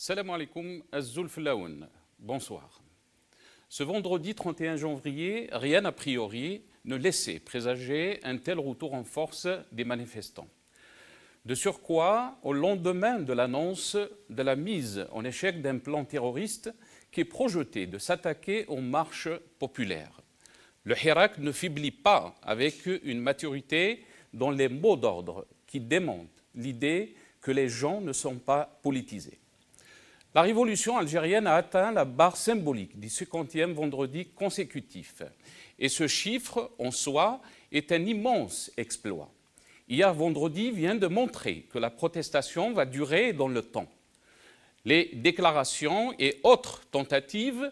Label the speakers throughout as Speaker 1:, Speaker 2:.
Speaker 1: Salam alaikum, az-Zulflaoun. Bonsoir. Ce vendredi 31 janvier, rien a priori ne laissait présager un tel retour en force des manifestants. De surcroît, au lendemain de l'annonce de la mise en échec d'un plan terroriste qui est projeté de s'attaquer aux marches populaires. Le Hirak ne faiblit pas avec une maturité dans les mots d'ordre qui démontent l'idée que les gens ne sont pas politisés. La révolution algérienne a atteint la barre symbolique du 50e vendredi consécutif. Et ce chiffre, en soi, est un immense exploit. Hier vendredi vient de montrer que la protestation va durer dans le temps. Les déclarations et autres tentatives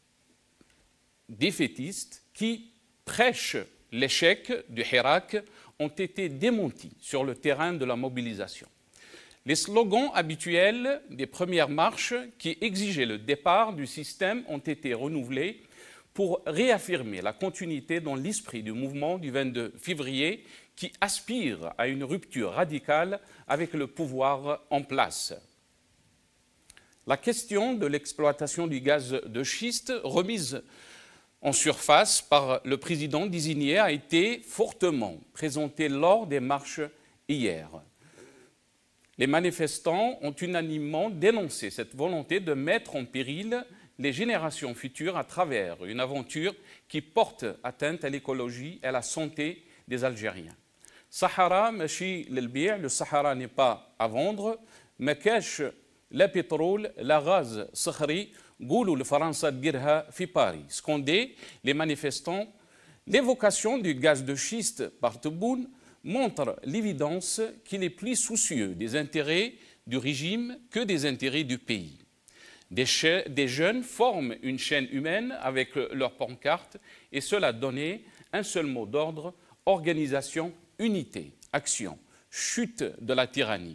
Speaker 1: défaitistes qui prêchent l'échec du Hirak ont été démenties sur le terrain de la mobilisation. Les slogans habituels des premières marches qui exigeaient le départ du système ont été renouvelés pour réaffirmer la continuité dans l'esprit du mouvement du 22 février qui aspire à une rupture radicale avec le pouvoir en place. La question de l'exploitation du gaz de schiste remise en surface par le président désigné a été fortement présentée lors des marches hier. Les manifestants ont unanimement dénoncé cette volonté de mettre en péril les générations futures à travers une aventure qui porte atteinte à l'écologie et à la santé des Algériens. Sahara, machi l'elbi'a, le Sahara n'est pas à vendre, ما كاش لا pétrole, la gaz صخري, قولوا لفرنسا تديرها في باريس. Scandé, les manifestants, l'évocation du gaz de schiste par Tebboune montre l'évidence qu'il est plus soucieux des intérêts du régime que des intérêts du pays. Des jeunes forment une chaîne humaine avec leurs pancartes et cela donnait un seul mot d'ordre, organisation, unité, action, chute de la tyrannie.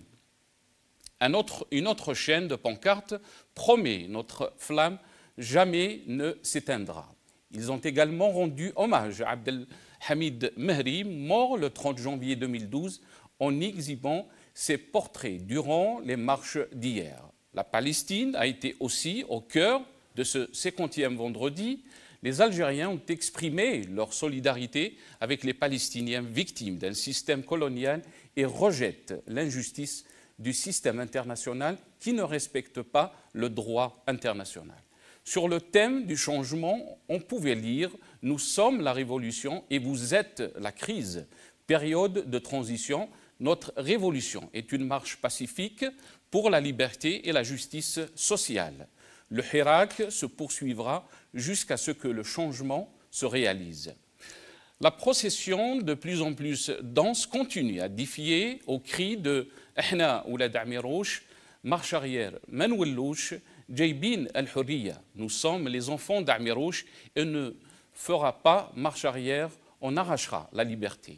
Speaker 1: Une autre chaîne de pancartes promet notre flamme jamais ne s'éteindra. Ils ont également rendu hommage à Abdelhamid Mehri, mort le 30 janvier 2012, en exhibant ses portraits durant les marches d'hier. La Palestine a été aussi au cœur de ce 50e vendredi. Les Algériens ont exprimé leur solidarité avec les Palestiniens victimes d'un système colonial et rejettent l'injustice du système international qui ne respecte pas le droit international. Sur le thème du changement, on pouvait lire « Nous sommes la révolution et vous êtes la crise. Période de transition, notre révolution est une marche pacifique pour la liberté et la justice sociale. Le Hirak se poursuivra jusqu'à ce que le changement se réalise. » La procession de plus en plus dense continue à défier au cri de « Ahna oulad Amirouche », marche arrière, Manoulouche, Jaybin al-Hurriya, nous sommes les enfants d'Amirouche et ne fera pas marche arrière, on arrachera la liberté.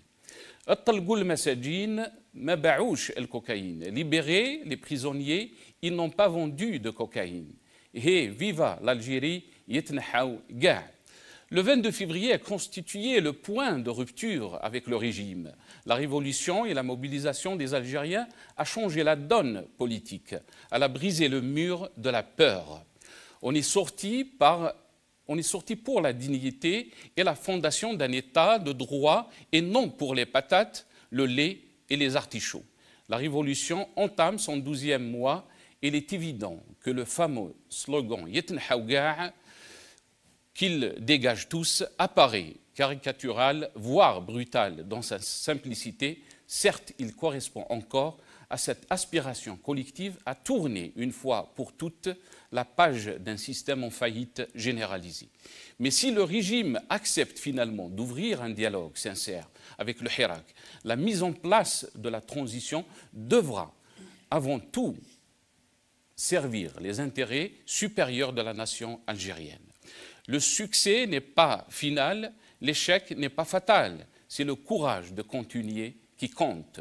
Speaker 1: Libérez les prisonniers, ils n'ont pas vendu de cocaïne. Et viva l'Algérie, Le 22 février a constitué le point de rupture avec le régime. La révolution et la mobilisation des Algériens a changé la donne politique. Elle a brisé le mur de la peur. On est sorti pour la dignité et la fondation d'un État de droit et non pour les patates, le lait et les artichauts. La révolution entame son 12e mois et il est évident que le fameux slogan « Yetnhaouga » qu'ils dégagent tous apparaît caricatural, voire brutal dans sa simplicité. Certes, il correspond encore à cette aspiration collective à tourner une fois pour toutes la page d'un système en faillite généralisée. Mais si le régime accepte finalement d'ouvrir un dialogue sincère avec le Hirak, la mise en place de la transition devra avant tout servir les intérêts supérieurs de la nation algérienne. Le succès n'est pas final, l'échec n'est pas fatal, c'est le courage de continuer qui compte.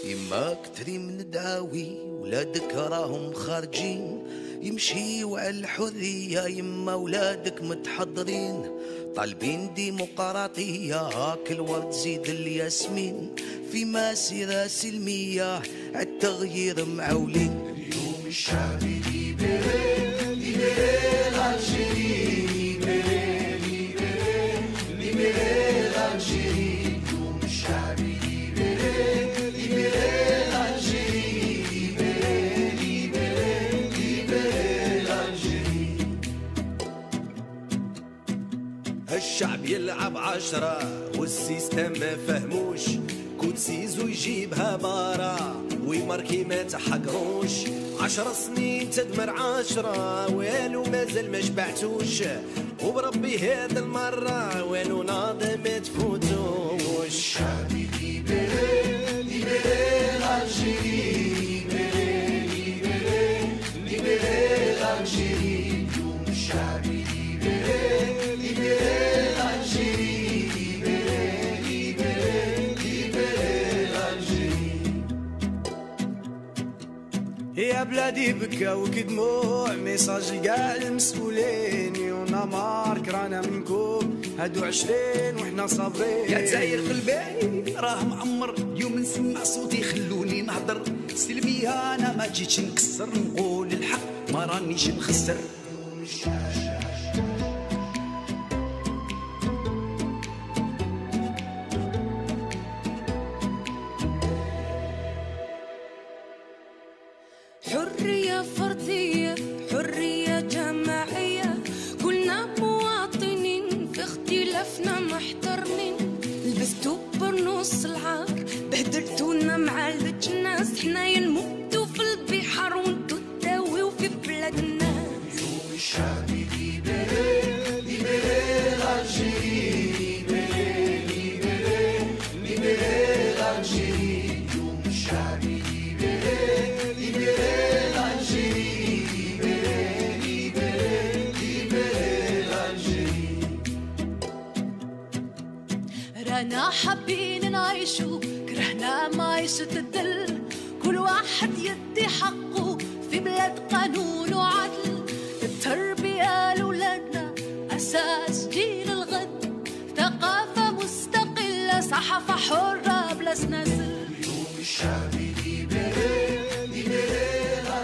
Speaker 2: يما كتري من دعاوي ولادك راهم خارجين يمشيوا على الحرية يما ولادك متحضرين طالبين ديمقراطية هاك الورد زيد الياسمين في مسيرة سلمية عالتغيير معولين اليوم الشعبي ليبري ليبري الجيري ليبري ليبري ليبري الجيري اليوم الشعبي ليبري ليبري الجيري ليبري ليبري ليبري الجيري الشعب يلعب 10 والسيستم ما فهموش كوتسيزو يجيبها بارا ويماركي ما تحقروش 10 سنين تدمر 10 والو مازال ما شبعتوش وبربي هاد المرة والو ناضي ما تفوتوش شعبي ليبري ليبري الجيري ليبري ليبري ليبري الجيري اليوم الشعبي ليبري ليبري الجيري ليبري ليبري ليبري الجيري يا بلادي بكاو كدموع ميساج كاع المسؤولين يونا مارك رانا منكم هادو 20 وحنا صابرين يا جزاير قلبي راه معمر يوم نسمع صوتي خلوني نهضر سلميها انا ما جيتش نكسر نقول الحق ما رانيش نخسر
Speaker 3: حرية فردية حرية جماعية كلنا مواطنين في اختلافنا محترمين لبستو برنص العار بهدلتونا مع الجناس حنايا نموتو في البحر وانتو تداويو في بلادنا يوم الشعبي ليبري ليبري الجيري ليبري ليبري ليبري الجيري يوم الشعبي رانا حابين نعيشو كرهنا معيشة الدل كل واحد يدي حقه في بلاد قانون وعدل التربية لولادنا أساس جيل الغد ثقافة مستقلة صحافة حرة بلا سناسل اليوم الشعبي ليبري ليبري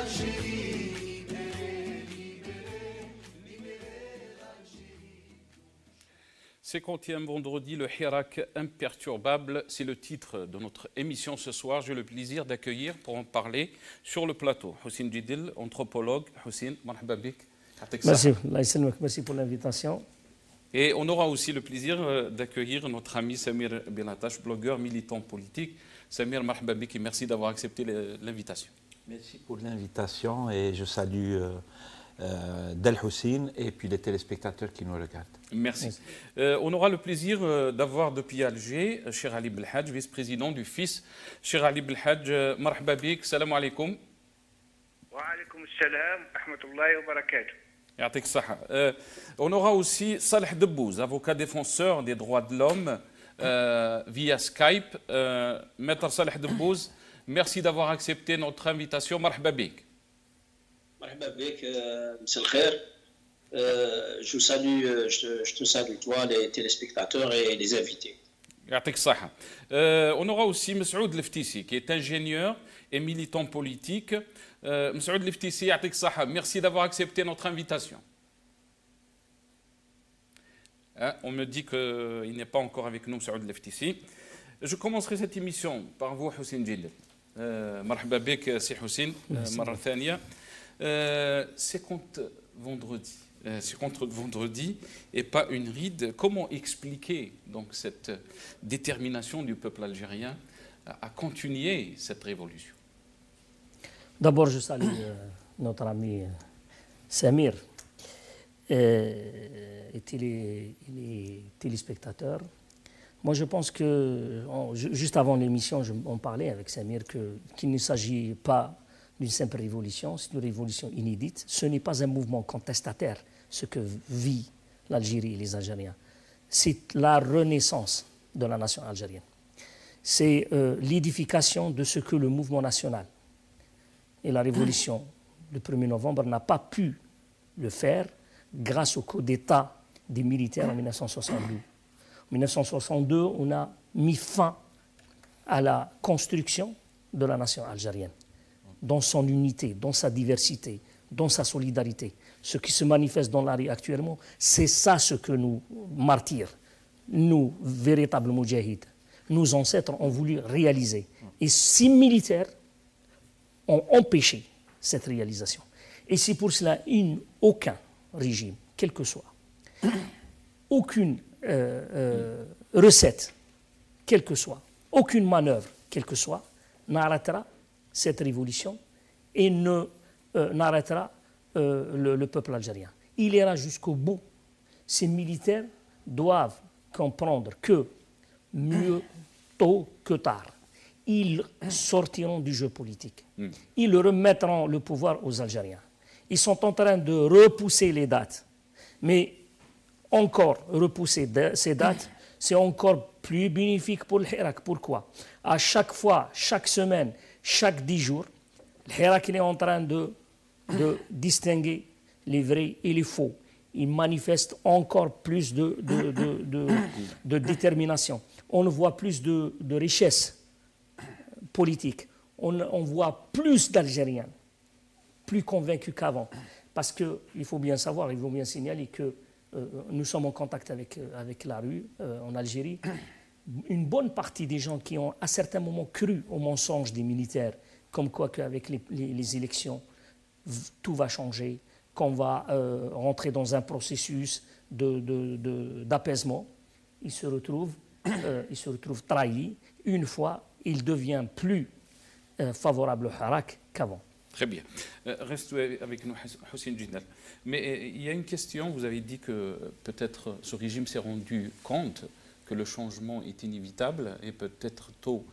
Speaker 1: Cinquantième vendredi, le Hirak imperturbable, c'est le titre de notre émission ce soir. J'ai le plaisir d'accueillir pour en parler sur le plateau Houssine Djidil, anthropologue. Houssine, marhaba bik.
Speaker 4: Merci pour l'invitation.
Speaker 1: Et on aura aussi le plaisir d'accueillir notre ami Samir Benatash, blogueur militant politique. Samir, marhaba bik, et merci d'avoir accepté l'invitation.
Speaker 5: Merci pour l'invitation et je salue Del Houssine et puis les téléspectateurs qui nous regardent.
Speaker 1: Merci. On aura le plaisir d'avoir depuis Alger Cheikh Ali Belhadj, vice-président du FIS. Cheikh Ali Belhadj, marhaba bik, salam alaikum.
Speaker 6: Wa alaikum salam, rahmatullahi wa barakatuh.
Speaker 1: Yatik saha. On aura aussi Saleh Debbouz, avocat défenseur des droits de l'homme via Skype. Maître Saleh Debbouz, merci d'avoir accepté notre invitation. Marhaba bik.
Speaker 7: Marhaba bik, monsieur le khair. Je te salue, toi, les téléspectateurs et les invités.
Speaker 1: On aura aussi Messoud Leftissi, qui est ingénieur et militant politique. Messoud Leftissi, merci d'avoir accepté notre invitation. On me dit qu'il n'est pas encore avec nous, Messoud Leftissi. Je commencerai cette émission par vous, Houssine Djidil. Marhaba bik, si Houssine, marra thania. C'est contre vendredi. C'est contre vendredi et pas une ride. Comment expliquer donc cette détermination du peuple algérien à continuer cette révolution?
Speaker 4: D'abord, je salue notre ami Samir et les téléspectateurs. Moi, je pense que, juste avant l'émission, on parlait avec Samir qu'il ne s'agit pas d'une simple révolution, c'est une révolution inédite. Ce n'est pas un mouvement contestataire, ce que vit l'Algérie et les Algériens. C'est la renaissance de la nation algérienne. c'est l'édification de ce que le mouvement national et la révolution du 1er novembre n'a pas pu le faire grâce au coup d'État des militaires en 1962. En 1962, on a mis fin à la construction de la nation algérienne, dans son unité, dans sa diversité, dans sa solidarité. Ce qui se manifeste dans la rue actuellement, c'est ça ce que nous, martyrs, nous, véritables moudjahids, nos ancêtres ont voulu réaliser. Et ces militaires ont empêché cette réalisation. Et c'est pour cela aucun régime, quel que soit, aucune recette, quelle que soit, aucune manœuvre, quelle que soit, n'arrêtera cette révolution et n'arrêtera le peuple algérien. Il ira jusqu'au bout. Ces militaires doivent comprendre que mieux tôt que tard, ils sortiront du jeu politique. Ils remettront le pouvoir aux Algériens. Ils sont en train de repousser les dates. Mais encore repousser ces dates, c'est encore plus bénéfique pour le Hirak. Pourquoi? À chaque fois, chaque semaine, chaque 10 jours, le Hirak est en train de distinguer les vrais et les faux. Il manifeste encore plus de détermination. On voit plus de richesse politique. On voit plus d'Algériens, plus convaincus qu'avant. Parce qu'il faut bien savoir, il faut bien signaler que nous sommes en contact avec la rue en Algérie. Une bonne partie des gens qui ont à certains moments cru aux mensonges des militaires, comme quoi qu'avec les élections, tout va changer, qu'on va rentrer dans un processus d'apaisement, ils se retrouvent trahis. Une fois, il devient plus favorable au Hirak qu'avant.
Speaker 1: Très bien. Restez avec nous, Houssine Djinal. Mais il y a une question, vous avez dit que peut-être ce régime s'est rendu compte que le changement est inévitable et peut-être tôt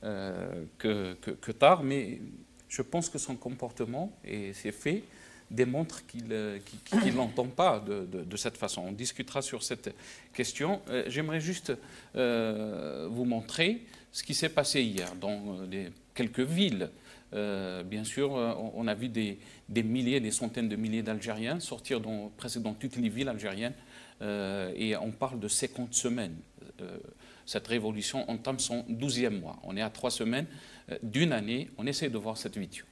Speaker 1: que tard, mais je pense que son comportement et ses faits démontrent qu'il n'entend pas de cette façon. On discutera sur cette question. J'aimerais juste vous montrer ce qui s'est passé hier dans quelques villes. Bien sûr, on a vu des milliers, des centaines de milliers d'Algériens sortir presque dans toutes les villes algériennes et on parle de 50 semaines. Cette révolution entame son 12e mois. On est à 3 semaines d'une année. On essaie de voir cette vidéo.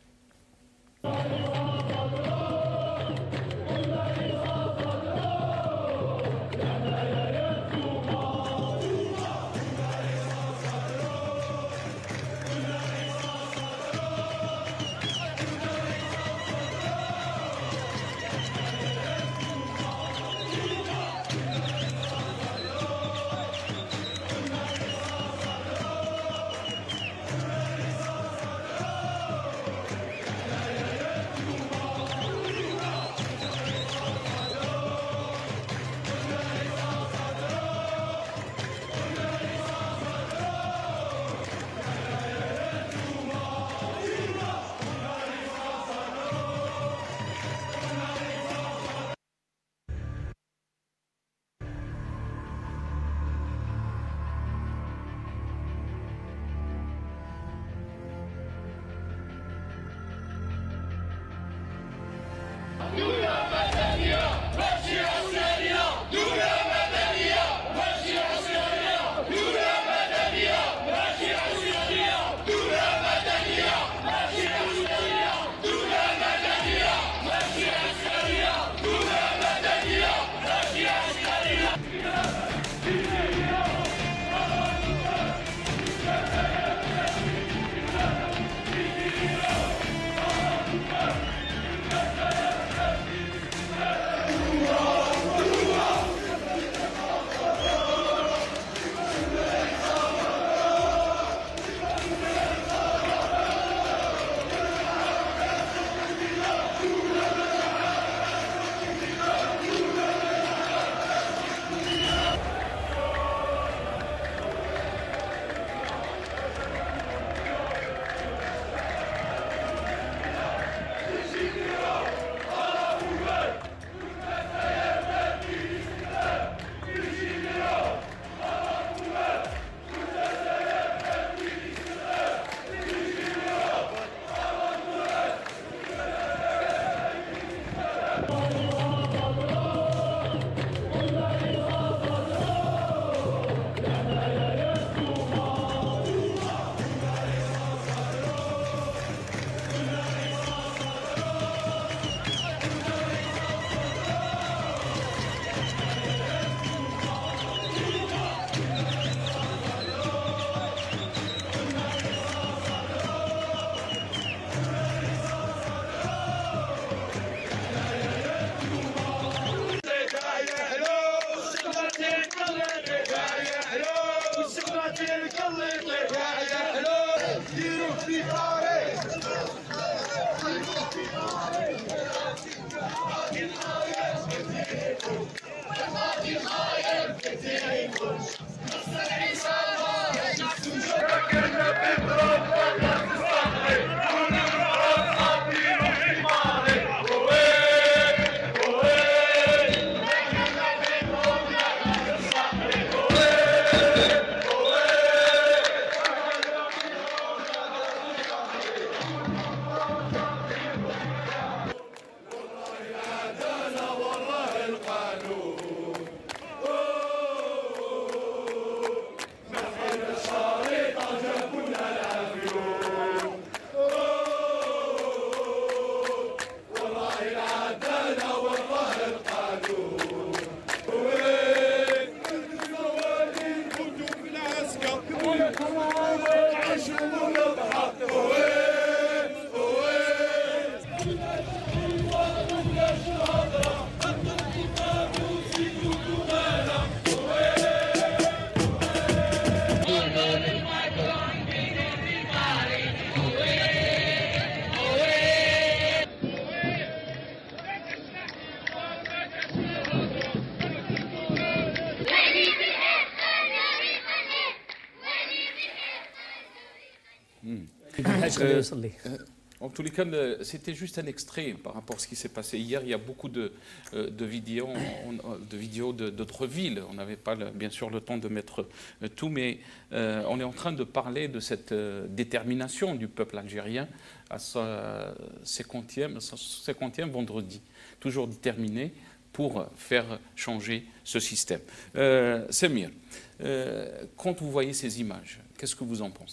Speaker 1: En tous les cas, c'était juste un extrait par rapport à ce qui s'est passé hier. Il y a beaucoup de vidéos d'autres villes. On n'avait pas, bien sûr, le temps de mettre tout, mais on est en train de parler de cette détermination du peuple algérien à sa 50e vendredi. Toujours déterminé pour faire changer ce système. Samir, quand vous voyez ces images, qu'est-ce que vous en pensez ?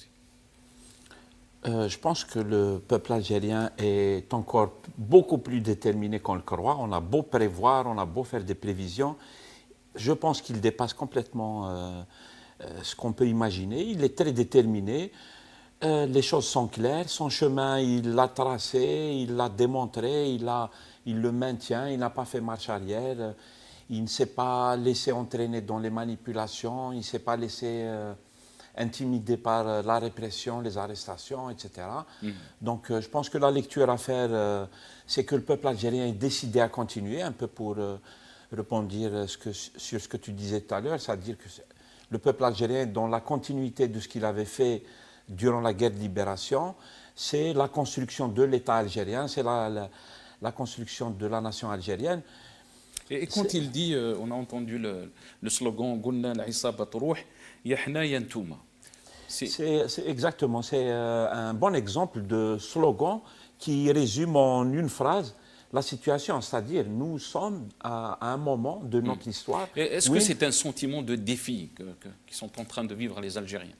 Speaker 5: Je pense que le peuple algérien est encore beaucoup plus déterminé qu'on le croit. On a beau prévoir, on a beau faire des prévisions. Je pense qu'il dépasse complètement ce qu'on peut imaginer. Il est très déterminé. Les choses sont claires. Son chemin, il l'a tracé, il l'a démontré, il le maintient. Il n'a pas fait marche arrière. Il ne s'est pas laissé entraîner dans les manipulations. Il ne s'est pas laissé... intimidé par la répression, les arrestations, etc. Donc je pense que la lecture à faire, c'est que le peuple algérien est décidé à continuer, un peu pour répondre sur ce que tu disais tout à l'heure, c'est-à-dire que le peuple algérien est dans la continuité de ce qu'il avait fait durant la guerre de libération, c'est la construction de l'État algérien, c'est la construction de la nation algérienne.
Speaker 1: Et quand il dit, on a entendu le slogan « Goulna al-Isaba Tourouh », Yahna Yantouma.
Speaker 5: C'est exactement, c'est un bon exemple de slogan qui résume en une phrase la situation, c'est-à-dire nous sommes à un moment de notre histoire.
Speaker 1: Est-ce que c'est un sentiment de défi qu'ils sont en train de vivre les Algériens?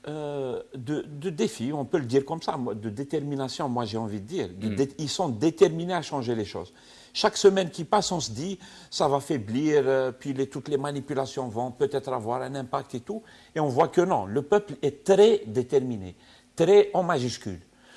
Speaker 5: De défi, on peut le dire comme ça, de détermination, moi j'ai envie de dire. Ils sont déterminés à changer les choses. Chaque semaine qui passe, on se dit, ça va faiblir, puis toutes les manipulations vont peut-être avoir un impact et tout. Et on voit que non, le peuple est très déterminé, très en majuscule.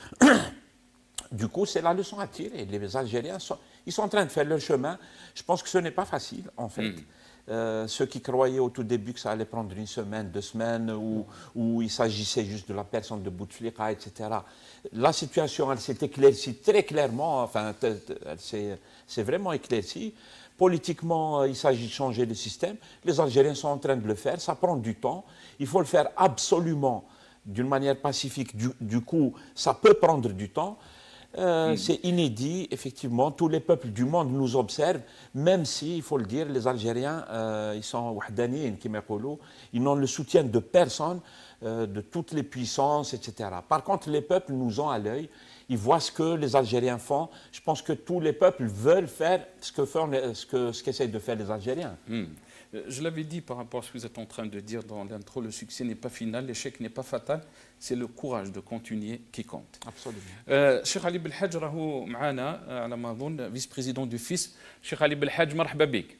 Speaker 5: Du coup, c'est la leçon à tirer. Les Algériens, ils sont en train de faire leur chemin. Je pense que ce n'est pas facile, en fait. Ceux qui croyaient au tout début que ça allait prendre une semaine, 2 semaines, où il s'agissait juste de la personne de Bouteflika, etc. La situation, elle s'est éclaircie très clairement, enfin, c'est vraiment éclairci. Politiquement, il s'agit de changer le système. Les Algériens sont en train de le faire, ça prend du temps. Il faut le faire absolument d'une manière pacifique. Du coup, ça peut prendre du temps. C'est inédit, effectivement. Tous les peuples du monde nous observent, même si, il faut le dire, les Algériens, ils sont wahdaniyyin, ils n'ont le soutien de personne, de toutes les puissances, etc. Par contre, les peuples nous ont à l'œil. Ils voient ce que les Algériens font. Je pense que tous les peuples veulent faire ce qu'essayent de faire les Algériens.
Speaker 1: Je l'avais dit par rapport à ce que vous êtes en train de dire dans l'intro, le succès n'est pas final, l'échec n'est pas fatal, c'est le courage de continuer qui compte.
Speaker 5: Absolument.
Speaker 1: Cheikh Ali Belhadj راهو معنا على ما أظن فيس بريزيدون دو فيس. Cheikh Ali Belhadj, مرحبا بك.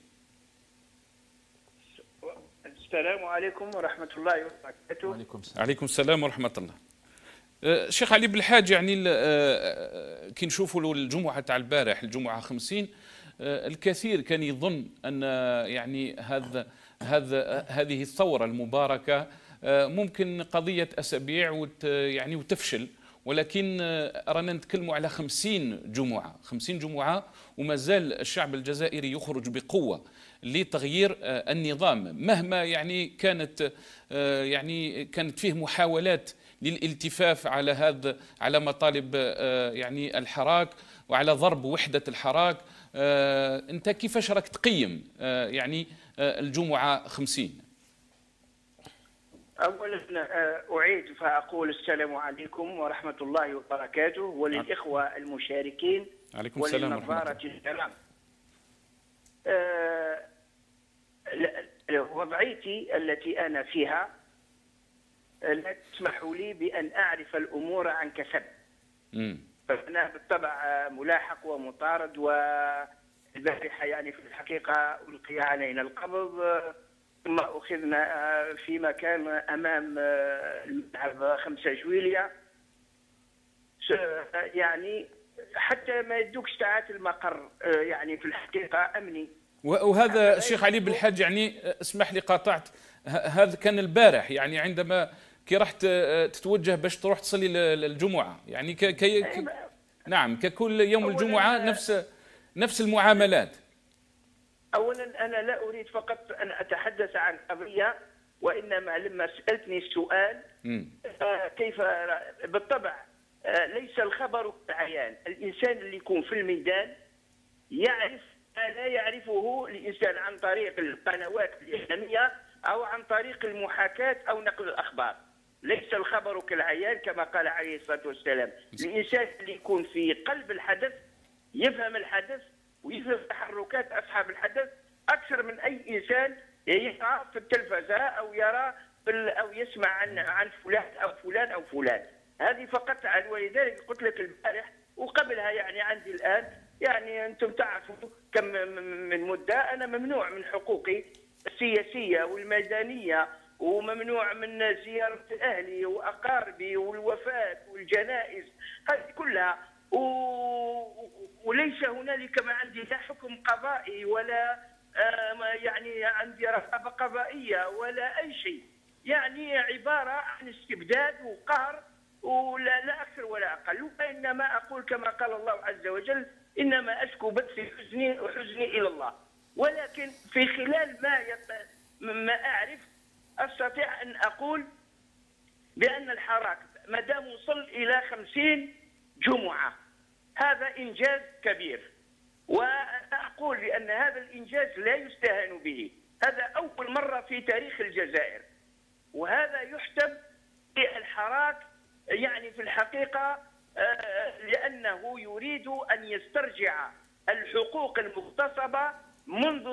Speaker 6: السلام عليكم ورحمة الله وبركاته.
Speaker 1: وعليكم السلام ورحمة الله. شيخ علي بالحاج، يعني كي نشوفوا الجمعة تاع البارح، الجمعة 50، الكثير كان يظن أن يعني هذه الثورة المباركة ممكن قضية أسابيع يعني وتفشل، ولكن رانا نتكلموا على 50 جمعة 50 جمعة، وما زال الشعب الجزائري يخرج بقوة لتغيير النظام، مهما يعني كانت فيه محاولات للالتفاف على مطالب يعني الحراك وعلى ضرب وحدة الحراك. أنت كيفاش راك تقيم يعني الجمعة 50؟
Speaker 6: أولا أعيد فأقول السلام عليكم ورحمة الله وبركاته، وللإخوة المشاركين
Speaker 1: عليكم السلام ورحمة الله.
Speaker 6: الكرام. وضعيتي التي أنا فيها لا تسمح لي بأن أعرف الأمور عن كسب. فأنا بالطبع ملاحق ومطارد، والبارحة يعني في الحقيقة ألقي علينا القبض، ثم أخذنا في مكان أمام الملعب 5 جويلية، يعني حتى ما يدوكش ساعات المقر، يعني في الحقيقة أمني.
Speaker 1: وهذا الشيخ علي بالحاج، يعني اسمح لي قاطعت، هذا كان البارح يعني عندما كي رحت تتوجه باش تروح تصلي الجمعة، يعني نعم ككل يوم الجمعة نفس المعاملات.
Speaker 6: أولا أنا لا أريد فقط أن أتحدث عن قضية، وإنما لما سألتني السؤال كيف، بالطبع ليس الخبر كالعيان. الإنسان اللي يكون في الميدان يعرف ما لا يعرفه الإنسان عن طريق القنوات الإعلامية أو عن طريق المحاكاة أو نقل الأخبار. ليس الخبر كالعيان كما قال عليه الصلاة والسلام. الإنسان اللي يكون في قلب الحدث يفهم الحدث ويفهم تحركات أصحاب الحدث أكثر من أي إنسان يقرأ في التلفزة أو يرى أو يسمع عن فلان أو فلان أو فلان. هذه فقط. ولذلك قلت لك البارح وقبلها يعني عندي الآن، يعني أنتم تعرفوا كم من مدة أنا ممنوع من حقوقي السياسية والميدانية، وممنوع من زيارة أهلي وأقاربي والوفاة والجنائز هذه كلها، وليس هنالك ما عندي لا حكم قضائي ولا يعني عندي رقابة قضائية ولا أي شيء. يعني عبارة عن استبداد وقهر، ولا أكثر ولا أقل. وإنما أقول كما قال الله عز وجل: إنما أشكو بثي وحزني إلى الله. ولكن في خلال ما أعرف أستطيع أن أقول بأن الحراك ما دام وصل إلى 50 جمعة هذا إنجاز كبير، وأقول بأن هذا الإنجاز لا يستهان به. هذا أول مرة في تاريخ الجزائر، وهذا يحسب للحراك يعني في الحقيقة لأنه يريد أن يسترجع الحقوق المغتصبة منذ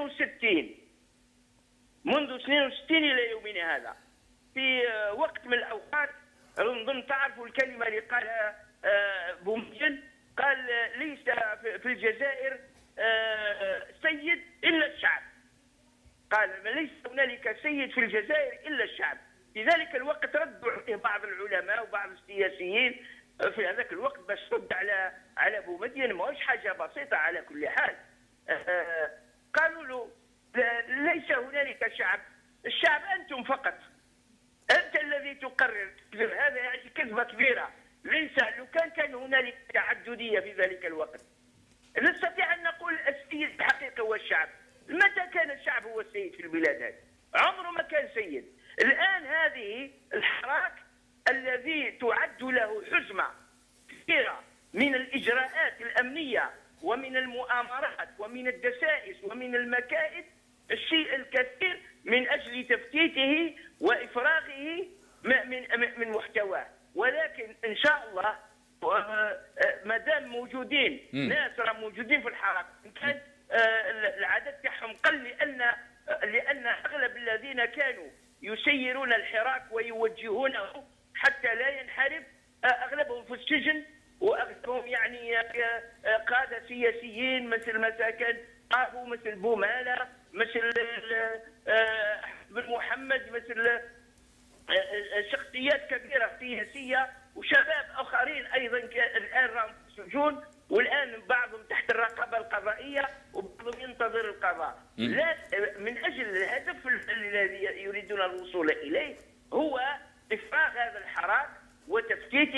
Speaker 6: 62 إلى يومنا هذا. في وقت من الأوقات نظن تعرفوا الكلمة اللي قالها بومدين، قال: ليس في الجزائر سيد إلا الشعب. قال: ليس هنالك سيد في الجزائر إلا الشعب. في ذلك الوقت ردوا عليه بعض العلماء وبعض السياسيين في هذاك الوقت باش ترد على بومدين، ماهوش حاجة بسيطة على كل حال. قالوا له: ليس هنالك شعب، الشعب أنتم فقط، أنت الذي تقرر. هذا يعني كذبة كبيرة. ليس، لو كان هنالك تعددية في ذلك الوقت نستطيع أن نقول السيد الحقيقي هو الشعب. متى كان الشعب هو السيد في البلاد هذه؟ عمره ما كان سيد. الآن هذه الحراك الذي تعد له حزمة كثيرة من الإجراءات الأمنية ومن المؤامرات ومن الدسائس ومن المكائد، الشيء الكثير من أجل تفتيته وإفراغه من محتواه. ولكن إن شاء الله ما دام موجودين ناس موجودين في الحراك، كان العدد تاعهم قل، لأن أغلب الذين كانوا يسيرون الحراك ويوجهونه حتى لا ينحرف أغلبهم في السجن، وأغلبهم يعني قادة سياسيين مثل كان أبو، مثل بومالة، مثل بن محمد، مثل شخصيات كبيرة سياسية، وشباب آخرين أيضا الآن راهم في السجون، والآن بعضهم تحت الرقابة القضائية وبعضهم ينتظر القضاء. لا، من أجل الهدف الذي يريدون الوصول إليه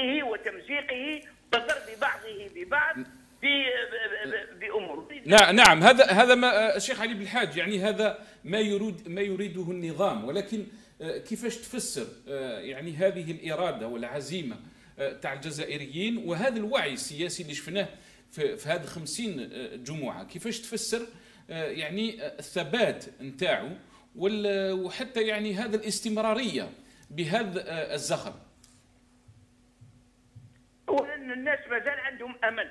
Speaker 6: تفكيكه وتمزيقه وضرب بعضه ببعض بأمور.
Speaker 1: نعم، هذا ما الشيخ علي بالحاج، يعني هذا ما يريده النظام، ولكن كيفاش تفسر يعني هذه الإرادة والعزيمة تاع الجزائريين وهذا الوعي السياسي اللي شفناه في هذه 50 جمعة، كيفاش تفسر يعني الثبات نتاعو وحتى يعني هذا الاستمرارية بهذا الزخم؟
Speaker 6: أولا الناس مازال عندهم أمل،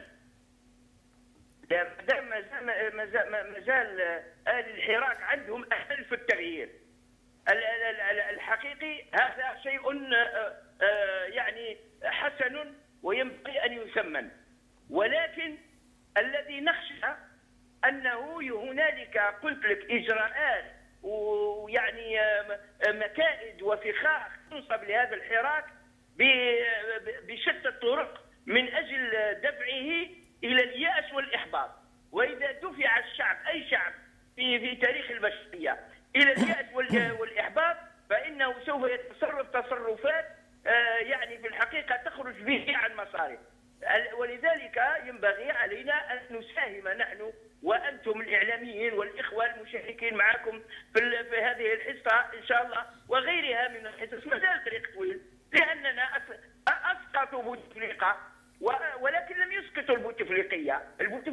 Speaker 6: مازال أهل الحراك عندهم أمل في التغيير الحقيقي. هذا شيء يعني حسن وينبغي أن يثمن، ولكن الذي نخشى أنه هنالك قلت لك إجراءات ويعني مكائد وفخاخ تنصب لهذا الحراك بشتى الطرق من أجل دفعه إلى اليأس والإحباط. وإذا دفع الشعب، أي شعب في تاريخ البشرية، إلى اليأس والإحباط، فإنه سوف يتصرف تصرفات يعني في الحقيقة تخرج به عن مساره. ولذلك ينبغي علينا أن نساهم نحن وأنتم الإعلاميين والإخوة المشاركين معكم في هذه الحصة إن شاء الله وغيرها من الحصص. مازال طريق طويل، لأننا أسقطوا بوتفليقة ولكن لم يسقطوا البوتفليقية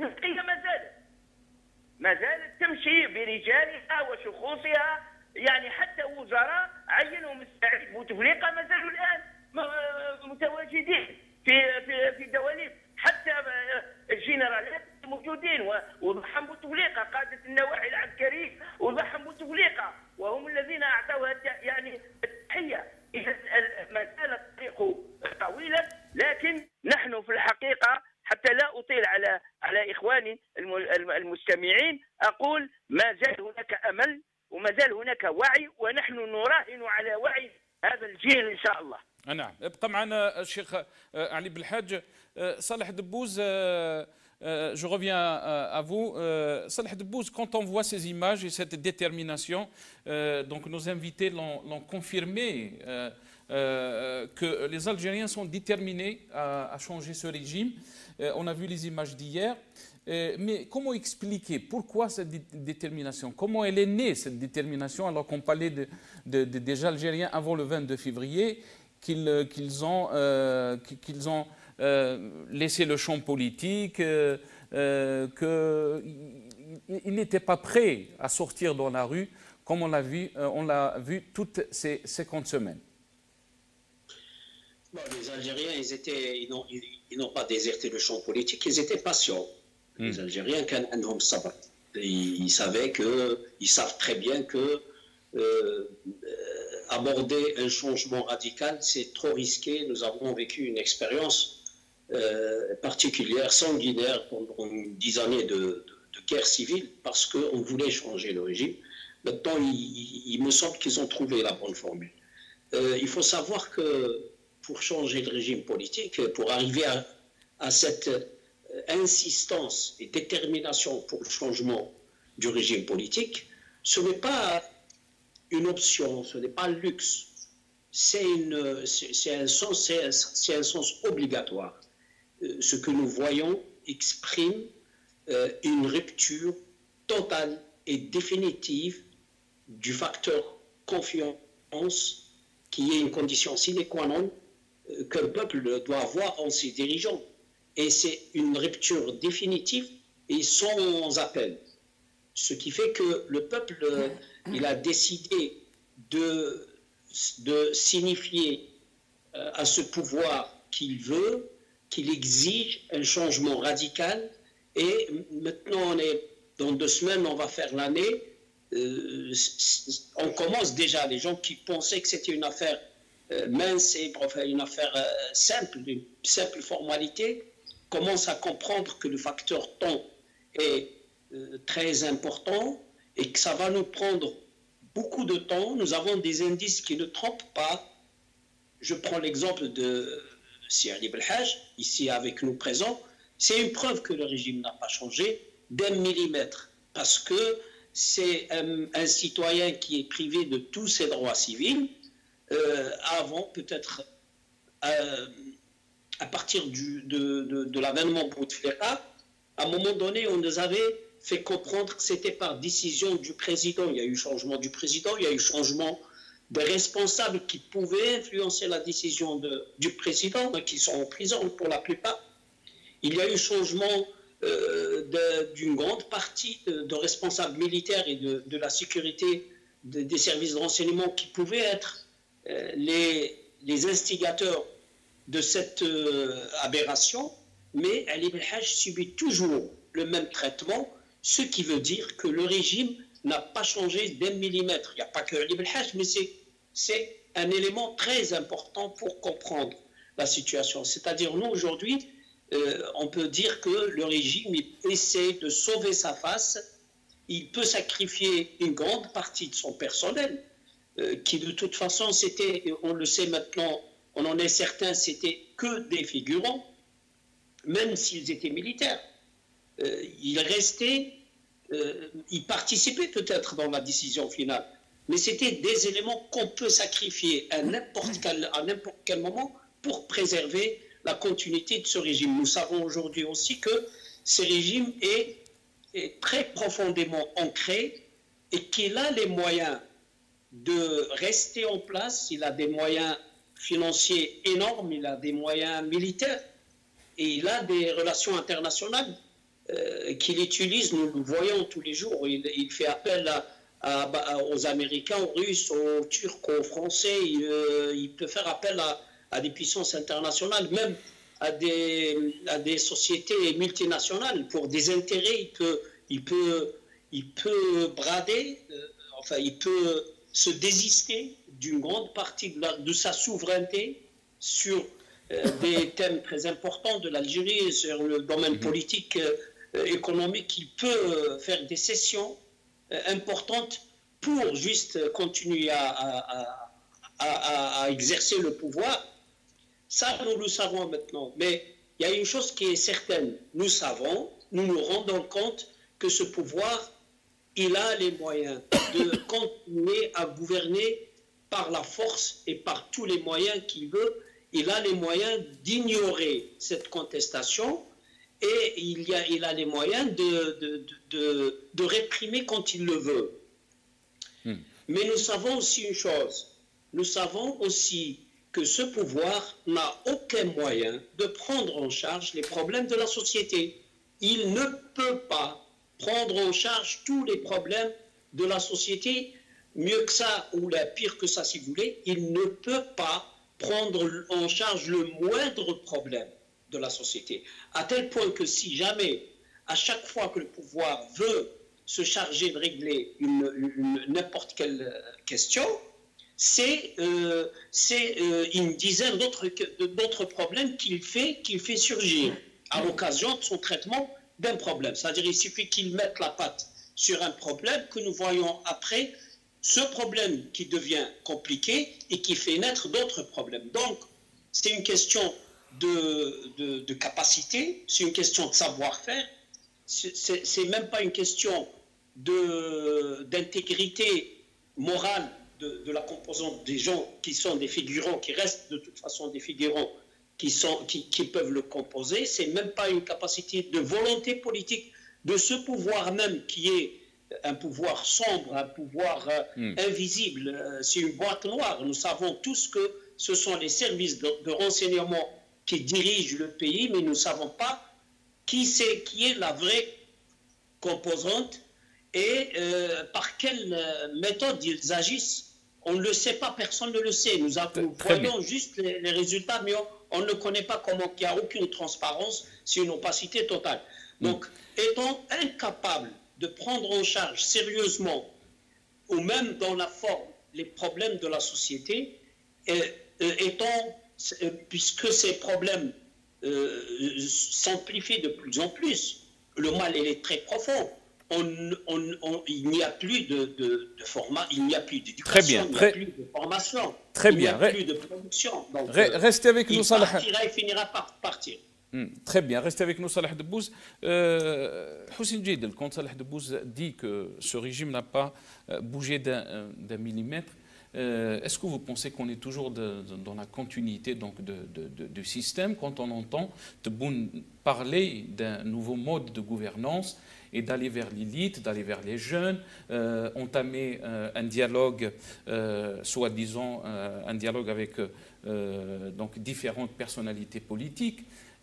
Speaker 6: ما زالت تمشي برجالها وشخوصها. يعني حتى وزراء عينوا مستعد بوتفليقة ما زالوا الآن متواجدين في دواليب، حتى الجنرالات موجودين، وضحى بوتفليقة قادة النواحي العسكرية وضحى بوتفليقة، وهم الذين أعطوا يعني التحية. إذا ما زال الطريق طويلا، لكن نحن في الحقيقة حتى لا أطيل على إخواني المستمعين، أقول ما زال هناك أمل وما زال هناك وعي، ونحن نراهن على وعي هذا الجيل إن شاء الله.
Speaker 1: نعم، ابقى معنا الشيخ علي بالحاج. صالح دبوز, je reviens à vous. Salah Debbouz, quand on voit ces images et cette détermination, donc nos invités l'ont confirmé, que les Algériens sont déterminés à changer ce régime. On a vu les images d'hier. Mais comment expliquer pourquoi cette détermination? Comment elle est née, cette détermination, alors qu'on parlait des Algériens avant le 22 février, qu'ils ont laissé le champ politique, qu'ils n'étaient pas prêts à sortir dans la rue, comme on l'a vu toutes ces 50 semaines.
Speaker 7: Bon, les Algériens, ils n'ont pas déserté le champ politique, ils étaient patients. Les Algériens, ils savent très bien que aborder un changement radical, c'est trop risqué. Nous avons vécu une expérience particulière, sanguinaire, pendant 10 années de guerre civile, parce qu'on voulait changer le régime. Maintenant, il me semble qu'ils ont trouvé la bonne formule. Il faut savoir que pour changer le régime politique, pour arriver à cette insistance et détermination pour le changement du régime politique, ce n'est pas une option, ce n'est pas un luxe, c'est un sens obligatoire. Ce que nous voyons exprime une rupture totale et définitive du facteur confiance qui est une condition sine qua non qu'un peuple doit avoir en ses dirigeants. Et c'est une rupture définitive et sans appel. Ce qui fait que le peuple, il a décidé de signifier à ce pouvoir qu'il veut, qu'il exige un changement radical. Et maintenant, dans 2 semaines, on va faire l'année. On commence déjà, les gens qui pensaient que c'était une affaire mince et une affaire simple, une simple formalité, commencent à comprendre que le facteur temps est très important et que ça va nous prendre beaucoup de temps. Nous avons des indices qui ne trompent pas. Je prends l'exemple de Sir Ali Belhaj, ici avec nous présent. C'est une preuve que le régime n'a pas changé d'1 millimètre, parce que c'est un citoyen qui est privé de tous ses droits civils, avant peut-être à partir de l'avènement Bouteflika, à un moment donné, on nous avait fait comprendre que c'était par décision du président. Il y a eu changement du président, il y a eu changement des responsables qui pouvaient influencer la décision du président, qui sont en prison pour la plupart. Il y a eu changement d'une grande partie de responsables militaires et de la sécurité des services de renseignement qui pouvaient être les instigateurs de cette aberration, mais Ali Belhaj subit toujours le même traitement, ce qui veut dire que le régime n'a pas changé d'un millimètre. Il n'y a pas que Ali Belhaj, mais c'est un élément très important pour comprendre la situation. C'est-à-dire, nous, aujourd'hui, on peut dire que le régime essaie de sauver sa face. Il peut sacrifier une grande partie de son personnel, qui de toute façon, c'était, on le sait maintenant, on en est certain, c'était que des figurants, même s'ils étaient militaires. Ils restaient, ils participaient peut-être dans la décision finale, mais c'était des éléments qu'on peut sacrifier à n'importe quel moment pour préserver la continuité de ce régime. Nous savons aujourd'hui aussi que ce régime est très profondément ancré et qu'il a les moyens de rester en place. Il a des moyens financiers énormes, il a des moyens militaires et il a des relations internationales qu'il utilise. Nous le voyons tous les jours. Il fait appel aux Américains, aux Russes, aux Turcs, aux Français. Il peut faire appel à des puissances internationales, même à des sociétés multinationales pour des intérêts. Il peut brader, enfin il peut se désister d'une grande partie de sa souveraineté sur des thèmes très importants de l'Algérie, sur le domaine politique, économique. Il peut faire des cessions importantes pour juste continuer à exercer le pouvoir. Ça, nous le savons maintenant. Mais il y a une chose qui est certaine. Nous savons, nous nous rendons compte que ce pouvoir, il a les moyens de continuer à gouverner par la force et par tous les moyens qu'il veut. Il a les moyens d'ignorer cette contestation et il a les moyens de réprimer quand il le veut. Mais nous savons aussi une chose. Nous savons aussi que ce pouvoir n'a aucun moyen de prendre en charge les problèmes de la société. Il ne peut pas prendre en charge tous les problèmes de la société, mieux que ça ou pire que ça si vous voulez. Il ne peut pas prendre en charge le moindre problème de la société. À tel point que si jamais, à chaque fois que le pouvoir veut se charger de régler n'importe quelle question, c'est une dizaine d'autres problèmes qu'il fait surgir à l'occasion de son traitement d'un problème. C'est-à-dire qu'il suffit qu'il mette la patte sur un problème que nous voyons après, ce problème qui devient compliqué et qui fait naître d'autres problèmes. Donc, c'est une question de capacité, c'est une question de savoir-faire, c'est même pas une question d'intégrité morale de la composante des gens qui sont des figurants, qui restent de toute façon des figurants, qui peuvent le composer. C'est même pas une capacité de volonté politique de ce pouvoir même qui est un pouvoir sombre, un pouvoir invisible. C'est une boîte noire. Nous savons tous que ce sont les services de renseignement qui dirigent le pays, mais nous ne savons pas qui est la vraie composante et par quelle méthode ils agissent. On ne le sait pas, personne ne le sait. Nous voyons juste les résultats, mais on ne connaît pas comment. Il n'y a aucune transparence, c'est une opacité totale. Donc, étant incapable de prendre en charge sérieusement, ou même dans la forme, les problèmes de la société, puisque ces problèmes s'amplifient de plus en plus, le mal est très profond. Il n'y a plus il n'y a plus d'éducation, il n'y a plus de formation, il n'y a plus de production. Donc,
Speaker 1: restez avec nous, Salah.
Speaker 7: Il finira par partir.
Speaker 1: Très bien, restez avec nous, Salah Debbouz. Houssine Djeidel, quand Salah Debbouz dit que ce régime n'a pas bougé d'un millimètre, Est-ce que vous pensez qu'on est toujours dans la continuité donc, du système quand on entend Tebboune parler d'un nouveau mode de gouvernance et d'aller vers l'élite, d'aller vers les jeunes, entamer un dialogue, soi-disant un dialogue avec donc différentes personnalités politiques.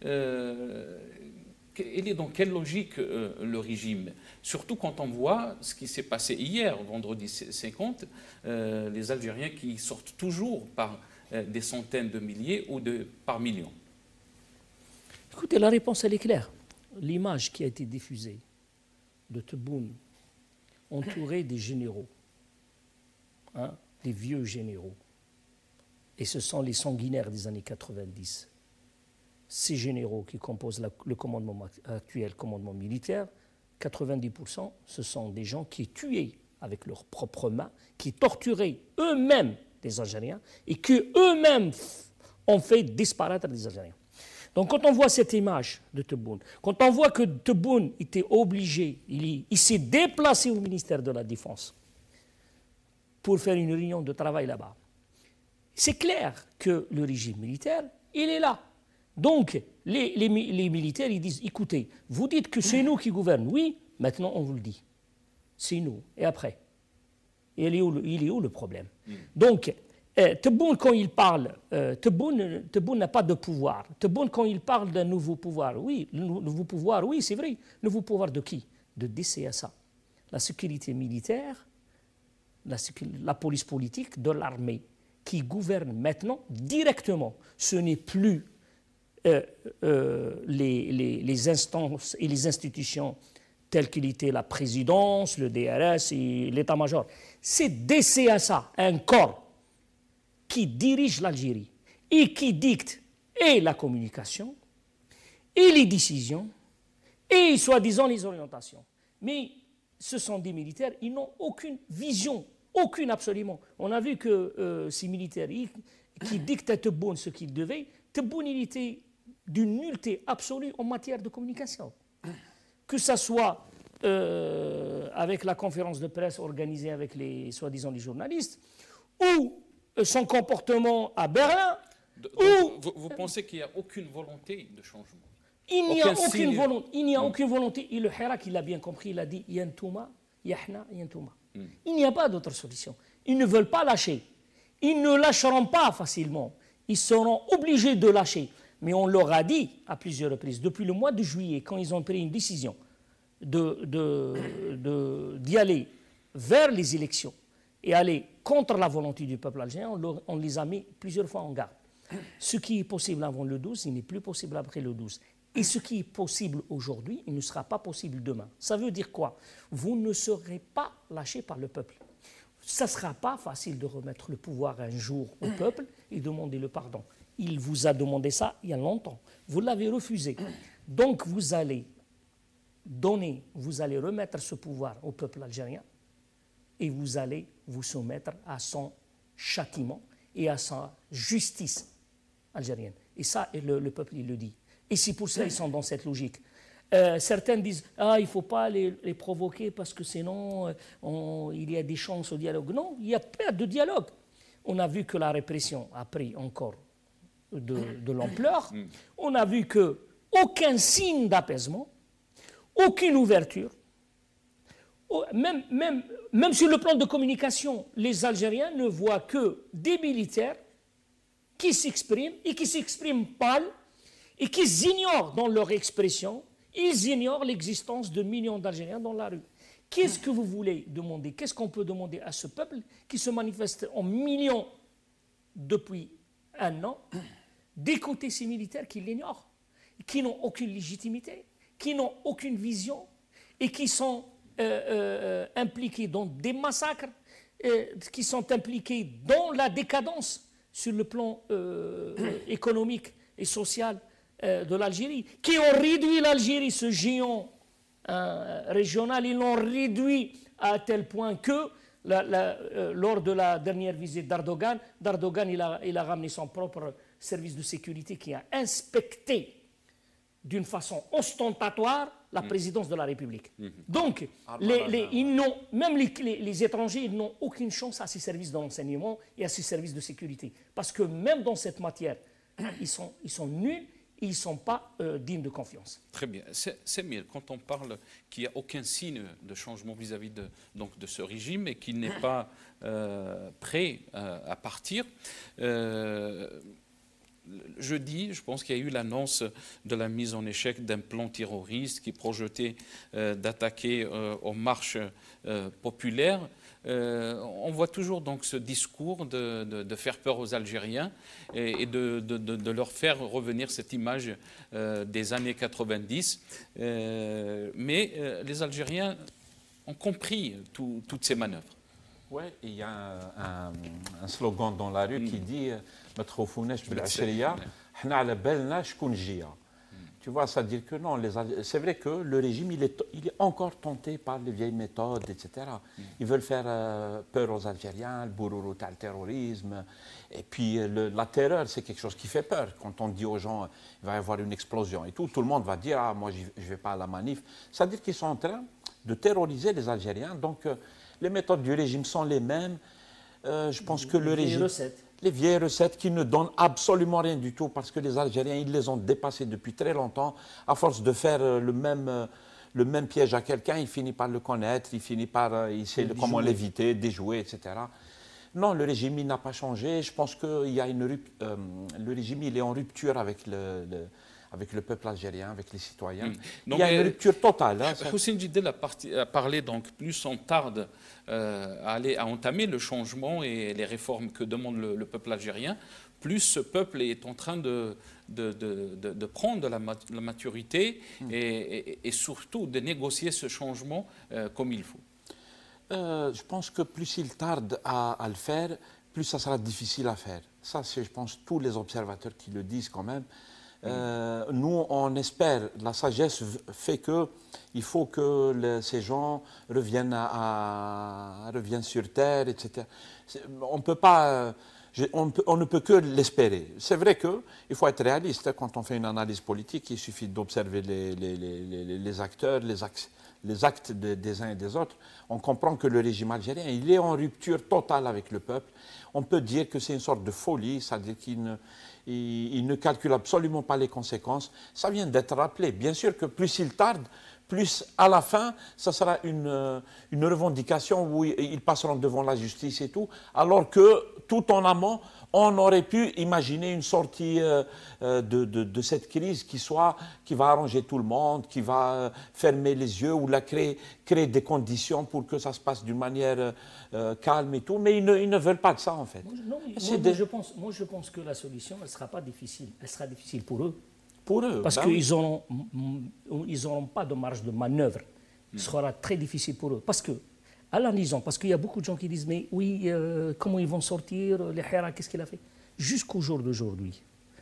Speaker 1: Il est dans quelle logique le régime? Surtout quand on voit ce qui s'est passé hier, vendredi 50, les Algériens qui sortent toujours par des centaines de milliers ou par millions.
Speaker 4: Écoutez, la réponse elle est claire. L'image qui a été diffusée de Tebboune entouré des généraux, hein, des vieux généraux, et ce sont les sanguinaires des années 90. Ces généraux qui composent le commandement actuel, commandement militaire, 90%, ce sont des gens qui tuaient avec leurs propres mains, qui torturaient eux-mêmes des Algériens et qui eux-mêmes ont fait disparaître des Algériens. Donc quand on voit cette image de Tebboune, quand on voit que Tebboune était obligé, il s'est déplacé au ministère de la Défense pour faire une réunion de travail là-bas, c'est clair que le régime militaire, il est là. Donc, les militaires, ils disent, écoutez, vous dites que c'est nous qui gouvernons. Oui, maintenant on vous le dit. C'est nous. Et après? Il est où le problème? Donc, Tebboune, quand il parle, Tebboune n'a pas de pouvoir. Tebboune, quand il parle d'un nouveau pouvoir, oui, le nouveau pouvoir, oui, c'est vrai. Le nouveau pouvoir de qui? De DCSA. La sécurité militaire, la police politique, de l'armée, qui gouverne maintenant directement. Ce n'est plus les instances et les institutions telles qu'il était la présidence, le DRS et l'état-major. C'est DCSA, un corps qui dirige l'Algérie et qui dicte et la communication, et les décisions, et soi-disant les orientations. Mais ce sont des militaires, ils n'ont aucune vision, aucune absolument. On a vu que ces militaires qui dictent à Tebboune ce qu'ils devaient, Tebboune il était d'une nullité absolue en matière de communication. Que ce soit avec la conférence de presse organisée avec les soi-disant les journalistes, ou son comportement à Berlin,
Speaker 1: vous pensez qu'il n'y a aucune volonté de changement?
Speaker 4: Il n'y a aucune volonté. Il n'y a aucune volonté. Et le Hirak, il l'a bien compris, il a dit Yantouma, Yahna, Yantouma. Il n'y a pas d'autre solution. Ils ne veulent pas lâcher. Ils ne lâcheront pas facilement. Ils seront obligés de lâcher. Mais on leur a dit à plusieurs reprises, depuis le mois de juillet, quand ils ont pris une décision d'y aller vers les élections et aller contre la volonté du peuple algérien, on les a mis plusieurs fois en garde. Ce qui est possible avant le 12, il n'est plus possible après le 12. Et ce qui est possible aujourd'hui, il ne sera pas possible demain. Ça veut dire quoi? Vous ne serez pas lâchés par le peuple. Ça ne sera pas facile de remettre le pouvoir un jour au peuple et demander le pardon. Il vous a demandé ça il y a longtemps. Vous l'avez refusé. Donc vous allez remettre ce pouvoir au peuple algérien et vous allez vous soumettre à son châtiment et à sa justice algérienne. Et ça, le peuple, il le dit. Et c'est pour cela qu'ils sont dans cette logique. Certains disent « Ah, il ne faut pas les provoquer parce que sinon, il y a des chances au dialogue. » Non, il n'y a pas de dialogue. On a vu que la répression a pris encore de l'ampleur. On a vu qu'aucun signe d'apaisement, aucune ouverture. Même sur le plan de communication, les Algériens ne voient que des militaires qui s'expriment et qui s'expriment pâles et qui ignorent dans leur expression, ils ignorent l'existence de millions d'Algériens dans la rue. Qu'est-ce que vous voulez demander? Qu'est-ce qu'on peut demander à ce peuple qui se manifeste en millions depuis un an, d'écouter ces militaires qui l'ignorent, qui n'ont aucune légitimité, qui n'ont aucune vision et qui sont impliqués dans des massacres, qui sont impliqués dans la décadence sur le plan économique et social de l'Algérie, qui ont réduit l'Algérie, ce géant régional, ils l'ont réduit à tel point que lors de la dernière visite d'Erdogan, il a ramené son propre service de sécurité qui a inspecté d'une façon ostentatoire la présidence de la République. Donc, même les étrangers, ils n'ont aucune chance à ces services de renseignement et à ces services de sécurité. Parce que même dans cette matière, ils sont nuls et ils ne sont pas dignes de confiance.
Speaker 1: Très bien. Samir, quand on parle qu'il n'y a aucun signe de changement vis-à-vis de ce régime et qu'il n'est pas prêt à partir, jeudi, je pense qu'il y a eu l'annonce de la mise en échec d'un plan terroriste qui projetait d'attaquer aux marches populaires. On voit toujours donc ce discours de faire peur aux Algériens et de leur faire revenir cette image des années 90. Mais les Algériens ont compris toutes ces manœuvres.
Speaker 5: Oui, il y a un slogan dans la rue qui dit « Ma tkhoufounach bil-ashriya, hna ala balna shkoun jia ». Tu vois, ça veut dire que non, c'est vrai que le régime, il est encore tenté par les vieilles méthodes, etc. Ils veulent faire peur aux Algériens, le bourourou, le terrorisme. Et puis la terreur, c'est quelque chose qui fait peur. Quand on dit aux gens, il va y avoir une explosion et tout le monde va dire, ah, moi, je ne vais pas à la manif. Ça veut dire qu'ils sont en train de terroriser les Algériens. Donc, les méthodes du régime sont les mêmes. Je pense que le régime... Les vieilles recettes qui ne donnent absolument rien du tout parce que les Algériens, ils les ont dépassés depuis très longtemps. À force de faire le même piège à quelqu'un, il finit par le connaître, il finit par essayer comment l'éviter, déjouer, etc. Non, le régime, il n'a pas changé. Je pense que le régime, il est en rupture avec le peuple algérien, avec les citoyens. Donc, il y a une rupture totale. Hein,
Speaker 1: Houssine Djidel a parlé, donc plus on tarde à entamer le changement et les réformes que demande le peuple algérien, plus ce peuple est en train de prendre la maturité et surtout de négocier ce changement comme il faut.
Speaker 5: Je pense que plus il tarde à le faire, plus ça sera difficile à faire. Ça, c'est, je pense, tous les observateurs qui le disent quand même. Nous, on espère, la sagesse fait qu'il faut que ces gens reviennent sur terre, etc. On ne peut que l'espérer. C'est vrai qu'il faut être réaliste. Quand on fait une analyse politique, il suffit d'observer les acteurs, les actes des uns et des autres. On comprend que le régime algérien, il est en rupture totale avec le peuple. On peut dire que c'est une sorte de folie, c'est-à-dire qu'il ne calcule absolument pas les conséquences. Ça vient d'être rappelé. Bien sûr que plus il tarde, plus à la fin, ça sera une revendication où ils passeront devant la justice et tout, alors que tout en amont, on aurait pu imaginer une sortie de cette crise qui va arranger tout le monde, qui va fermer les yeux ou créer des conditions pour que ça se passe d'une manière calme et tout. Mais ils ne veulent pas de ça, en fait.
Speaker 4: Moi, je pense que la solution, elle ne sera pas difficile. Elle sera difficile pour eux. Parce qu'ils n'auront pas de marge de manœuvre. Ce sera très difficile pour eux. Parce qu'il y a beaucoup de gens qui disent, mais oui, comment ils vont sortir, les Hira, qu'est-ce qu'il a fait? Jusqu'au jour d'aujourd'hui,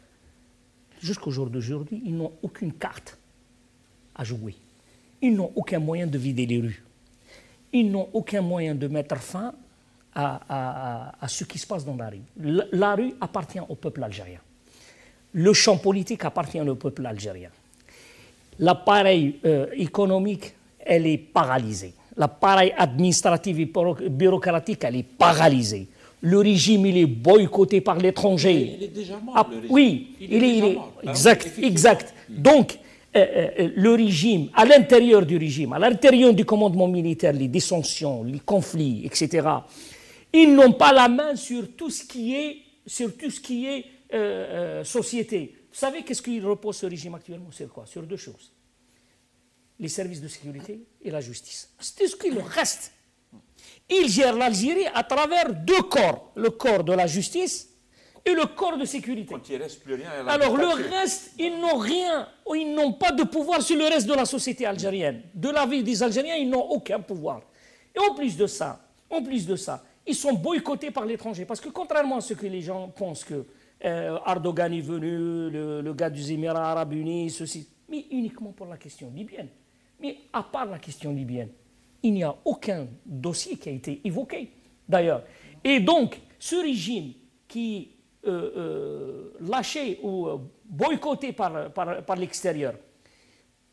Speaker 4: ils n'ont aucune carte à jouer. Ils n'ont aucun moyen de vider les rues. Ils n'ont aucun moyen de mettre fin à ce qui se passe dans la rue. La rue appartient au peuple algérien. Le champ politique appartient au peuple algérien. L'appareil économique, elle est paralysée. L'appareil administratif et bureaucratique, elle est paralysée. Le régime, il est boycotté par l'étranger.
Speaker 5: Il est déjà mort.
Speaker 4: Oui, il est mort. Exact. Donc, le régime, à l'intérieur du régime, à l'intérieur du commandement militaire, les dissensions, les conflits, etc., ils n'ont pas la main sur tout ce qui est société. Vous savez qu'est-ce qu'il repose ce régime actuellement? C'est quoi? Sur deux choses. Les services de sécurité et la justice. C'est ce qu'il reste. Il gère l'Algérie à travers deux corps. Le corps de la justice et le corps de sécurité.
Speaker 5: Quand il reste plus rien,
Speaker 4: alors le reste, ils n'ont rien. Ils n'ont pas de pouvoir sur le reste de la société algérienne. De la vie des Algériens, ils n'ont aucun pouvoir. Et en plus de ça, ils sont boycottés par l'étranger. Parce que contrairement à ce que les gens pensent que Erdogan est venu, le gars des Émirats Arabes Unis, ceci, mais uniquement pour la question libyenne. Mais à part la question libyenne, il n'y a aucun dossier qui a été évoqué, d'ailleurs. Et donc, ce régime qui est lâché ou boycotté par l'extérieur,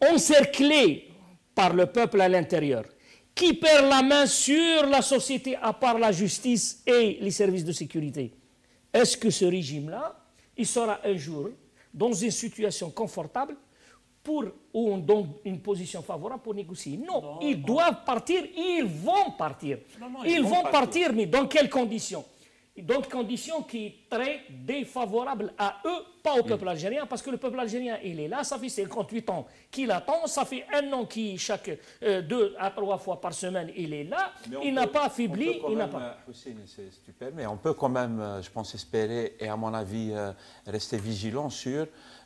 Speaker 4: encerclé par le peuple à l'intérieur, qui perd la main sur la société à part la justice et les services de sécurité. Est-ce que ce régime-là, il sera un jour dans une situation confortable ou dans une position favorable pour négocier? Non, ils doivent partir, ils vont partir. Ils vont partir, mais dans quelles conditions? Dans des conditions qui sont très défavorables à eux, pas au peuple algérien, parce que le peuple algérien, il est là, ça fait 58 ans qu'il attend, ça fait un an qu'il, chaque 2 à 3 fois par semaine, il est là, il n'a pas affaibli, il n'a pas...
Speaker 5: Hussein, si tu permets, on peut quand même, je pense, espérer, et à mon avis, rester vigilant sur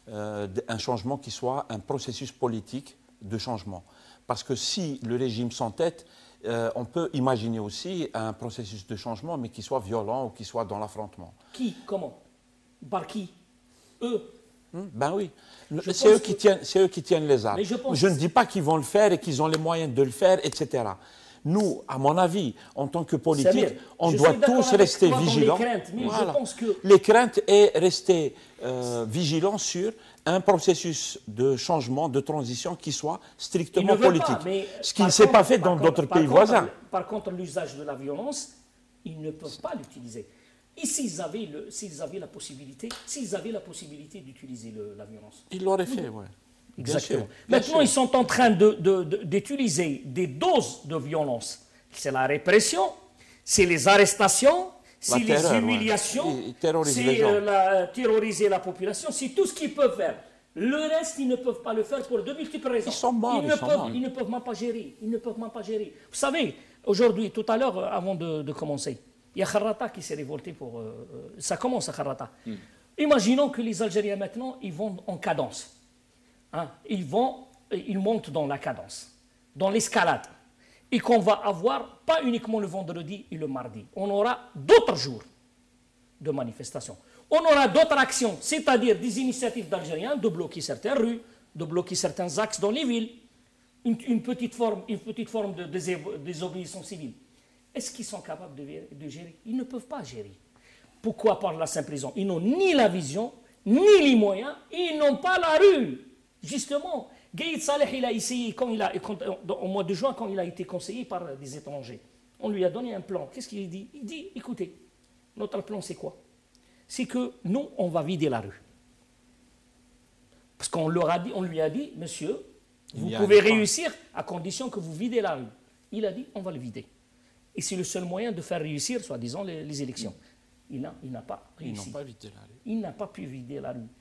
Speaker 5: un changement qui soit un processus politique de changement. Parce que si le régime s'entête, on peut imaginer aussi un processus de changement, mais qui soit violent ou qui soit dans l'affrontement.
Speaker 4: Qui? Comment? Par qui? Eux?
Speaker 5: Ben oui, c'est eux qui tiennent les armes. Je ne dis pas qu'ils vont le faire et qu'ils ont les moyens de le faire, etc. Nous, à mon avis, en tant que politique, on doit tous rester vigilants.
Speaker 4: Voilà. Je pense que...
Speaker 5: Les craintes et rester vigilants sur un processus de changement, de transition qui soit strictement politique. Ce qui ne s'est pas fait dans d'autres pays voisins.
Speaker 4: Par contre, l'usage de la violence, ils ne peuvent pas l'utiliser. Et s'ils avaient la possibilité d'utiliser la violence,
Speaker 5: ils l'auraient fait, oui.
Speaker 4: Exactement. Maintenant, ils sont en train d'utiliser des doses de violence. C'est la répression, c'est les arrestations, c'est les humiliations, c'est terroriser la population, c'est tout ce qu'ils peuvent faire. Le reste, ils ne peuvent pas le faire pour de multiples raisons.
Speaker 5: Ils sont morts,
Speaker 4: ils ne peuvent même pas gérer. Ils ne peuvent même pas gérer. Vous savez, aujourd'hui, tout à l'heure, avant de commencer, il y a Kharrata qui s'est révolté pour... ça commence à Kharrata. Imaginons que les Algériens, maintenant, ils vont en cadence. Hein, ils montent dans la cadence, dans l'escalade. Et qu'on va avoir, pas uniquement le vendredi et le mardi, on aura d'autres jours de manifestations. On aura d'autres actions, c'est-à-dire des initiatives d'Algériens de bloquer certaines rues, de bloquer certains axes dans les villes, une petite forme de désobéissance civile. Est-ce qu'ils sont capables de gérer? Ils ne peuvent pas gérer. Pourquoi? Par la simple raison. Ils n'ont ni la vision, ni les moyens, et ils n'ont pas la rue. Justement, Gaïd Saleh, il a essayé, au mois de juin, quand il a été conseillé par des étrangers, on lui a donné un plan. Qu'est-ce qu'il dit? Il dit, écoutez, notre plan c'est quoi? C'est que nous, on va vider la rue. Parce qu'on lui a dit, monsieur, vous pouvez réussir à condition que vous videz la rue. Il a dit, on va le vider. Et c'est le seul moyen de faire réussir, soi-disant, les élections. Il n'a pas réussi. Il n'a pas pu vider la rue.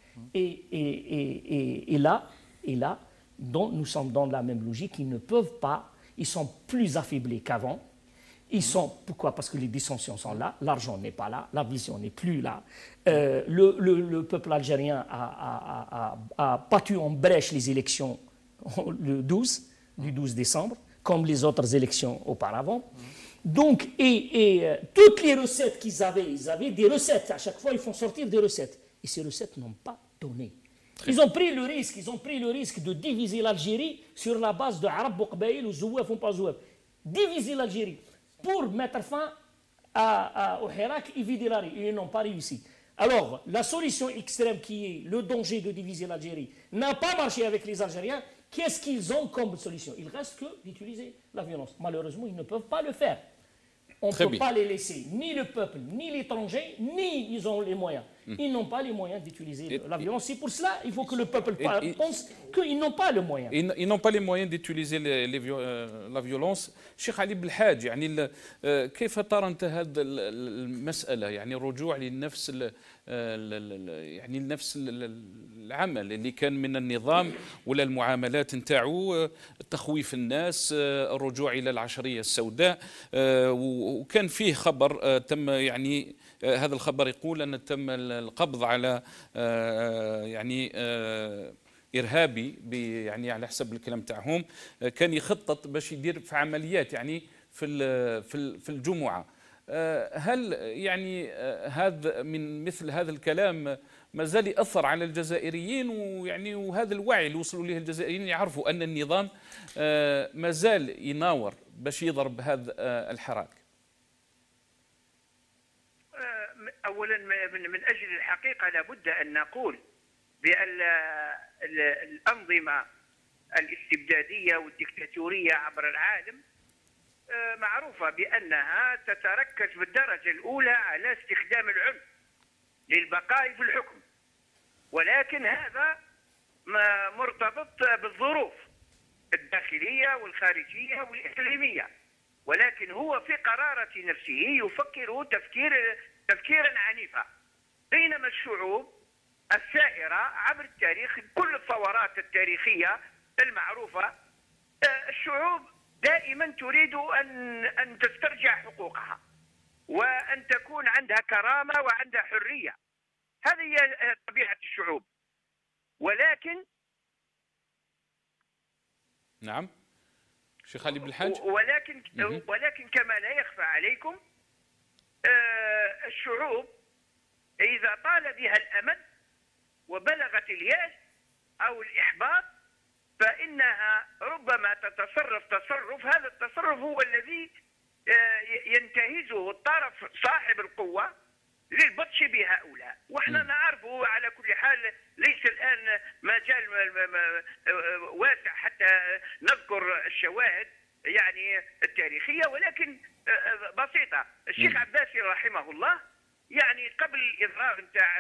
Speaker 4: Et là, nous sommes dans la même logique. Ils ne peuvent pas, ils sont plus affaiblis qu'avant. Pourquoi? Parce que les dissensions sont là, l'argent n'est pas là, la vision n'est plus là. Le peuple algérien a battu en brèche les élections du 12 décembre, comme les autres élections auparavant. Donc, toutes les recettes qu'ils avaient, ils avaient des recettes. À chaque fois, ils font sortir des recettes. Et ces recettes n'ont pas donné. Ils ont pris le risque de diviser l'Algérie sur la base de Arab Boukbaïl ou Zouaf ou pas Zouaf. Diviser l'Algérie pour mettre fin au Hirak et vider la rue. Ils n'ont pas réussi. Alors, la solution extrême qui est le danger de diviser l'Algérie n'a pas marché avec les Algériens. Qu'est-ce qu'ils ont comme solution? Il ne reste que d'utiliser la violence. Malheureusement, ils ne peuvent pas le faire. On ne peut pas les laisser, ni le peuple, ni l'étranger, ni ils ont les moyens. Ils n'ont pas les moyens d'utiliser la violence. C'est pour cela qu'il faut que le peuple pense qu'ils n'ont pas le moyen.
Speaker 1: Ils n'ont pas les moyens d'utiliser la violence. Cheikh Ali Belhadj, يعني كيف ترى أنت هذه المسألة؟ يعني الرجوع لنفس يعني نفس العمل اللي كان من النظام ولا المعاملات نتاعو، تخويف الناس، الرجوع إلى العشرية السوداء، وكان فيه خبر تم يعني هذا الخبر يقول أن تم القبض على يعني إرهابي يعني على حسب الكلام تاعهم كان يخطط باش يدير في عمليات يعني في الجمعة. هل يعني هذا من مثل هذا الكلام ما زال يأثر على الجزائريين ويعني وهذا الوعي اللي وصلوا له الجزائريين يعرفوا أن النظام ما زال يناور باش يضرب هذا الحراك؟
Speaker 6: أولا من أجل الحقيقة لابد أن نقول بأن الأنظمة
Speaker 8: الاستبدادية والديكتاتورية عبر العالم معروفة بأنها تتركز بالدرجة الأولى على استخدام العنف للبقاء في الحكم، ولكن هذا مرتبط بالظروف الداخلية والخارجية والإقليمية، ولكن هو في قرارة نفسه يفكر تفكيرا عنيفا، بينما الشعوب السائرة عبر التاريخ كل الثورات التاريخية المعروفة الشعوب دائما تريد أن تسترجع حقوقها وأن تكون عندها كرامة وعندها حرية، هذه هي طبيعة الشعوب. ولكن
Speaker 1: نعم شيخ علي بالحاج،
Speaker 8: ولكن كما لا يخفى عليكم الشعوب إذا طال بها الأمد وبلغت اليأس أو الإحباط فإنها ربما تتصرف تصرف، هذا التصرف هو الذي ينتهزه الطرف صاحب القوة للبطش بهؤلاء، واحنا نعرفه على كل حال، ليس الآن مجال واسع حتى نذكر الشواهد يعني التاريخية، ولكن بسيطة. الشيخ عباسي رحمه الله يعني قبل الإضراب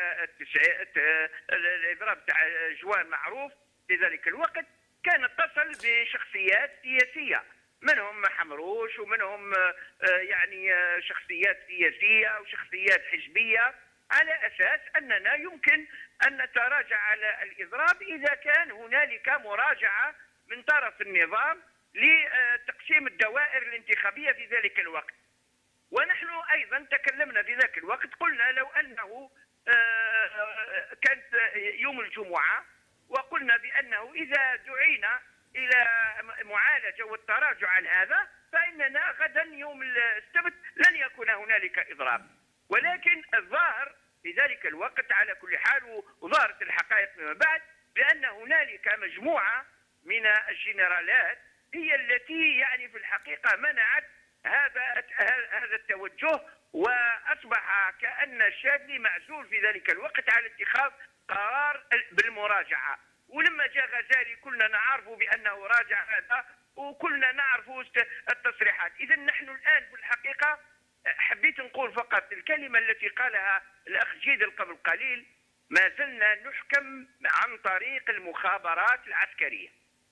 Speaker 8: نتاع جوان معروف في ذلك الوقت كان اتصل بشخصيات سياسية، منهم حمروش ومنهم يعني شخصيات سياسية وشخصيات حزبية، على أساس أننا يمكن أن نتراجع على الإضراب إذا كان هنالك مراجعة من طرف النظام لتقسيم الدوائر الانتخابية في ذلك الوقت. ونحن أيضا تكلمنا في ذاك الوقت، قلنا لو أنه كانت يوم الجمعة، وقلنا بأنه إذا دعينا إلى معالجة والتراجع عن هذا فإننا غدا يوم السبت لن يكون هنالك إضراب. ولكن الظاهر في ذلك الوقت على كل حال، وظهرت الحقائق فيما بعد، بأن هنالك مجموعة من الجنرالات هي التي يعني في الحقيقة منعت هذا التوجه، وأصبح كأن الشاذلي معزول في ذلك الوقت على اتخاذ قرار بالمراجعة. ولما جاء غزالي كلنا نعرف بأنه راجع هذا، وكلنا نعرف التصريحات. إذا نحن الآن في الحقيقة حبيت نقول فقط الكلمة التي قالها الأخ جيدل قبل قليل، ما زلنا نحكم عن طريق المخابرات العسكرية،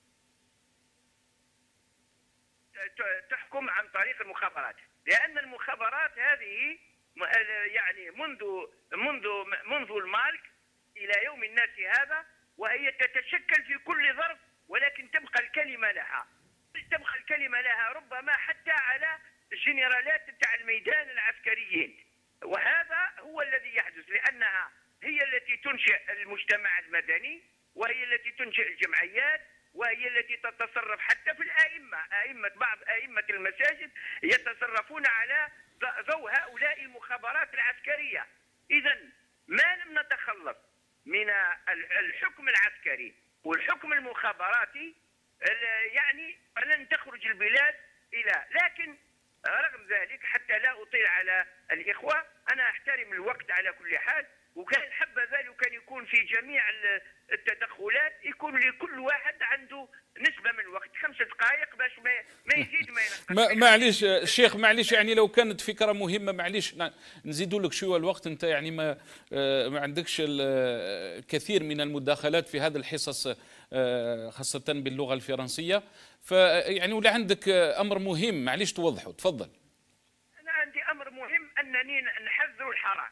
Speaker 8: تحكم عن طريق المخابرات، لأن المخابرات هذه يعني منذ المالك إلى يوم الناس هذا، وهي تتشكل في كل ظرف، ولكن تبقى الكلمة لها ربما حتى على الجنرالات تاع الميدان العسكريين. وهذا هو الذي يحدث، لأنها هي التي تنشئ المجتمع المدني، وهي التي تنشئ الجمعيات، وهي التي تتصرف حتى في بعض أئمة المساجد يتصرفون على ضوء هؤلاء المخابرات العسكرية. إذا ما لم نتخلص من الحكم العسكري والحكم المخابراتي يعني لن تخرج البلاد لكن رغم ذلك حتى لا أطيل على الإخوة، أنا أحترم الوقت على كل حال، وكان حبذا لو كان يكون في جميع التدخلات يكون لكل واحد عنده نسبة من الوقت 5 دقائق باش ما يزيد ما ينقص.
Speaker 1: معليش الشيخ، معليش يعني لو كانت فكرة مهمة معليش نزيدوا لك شوية الوقت، أنت يعني ما عندكش الكثير من المداخلات في هذه الحصص خاصة باللغة الفرنسية، فيعني ولا عندك أمر مهم معليش توضحه، تفضل.
Speaker 8: أنا عندي أمر مهم أنني نحذر الحراك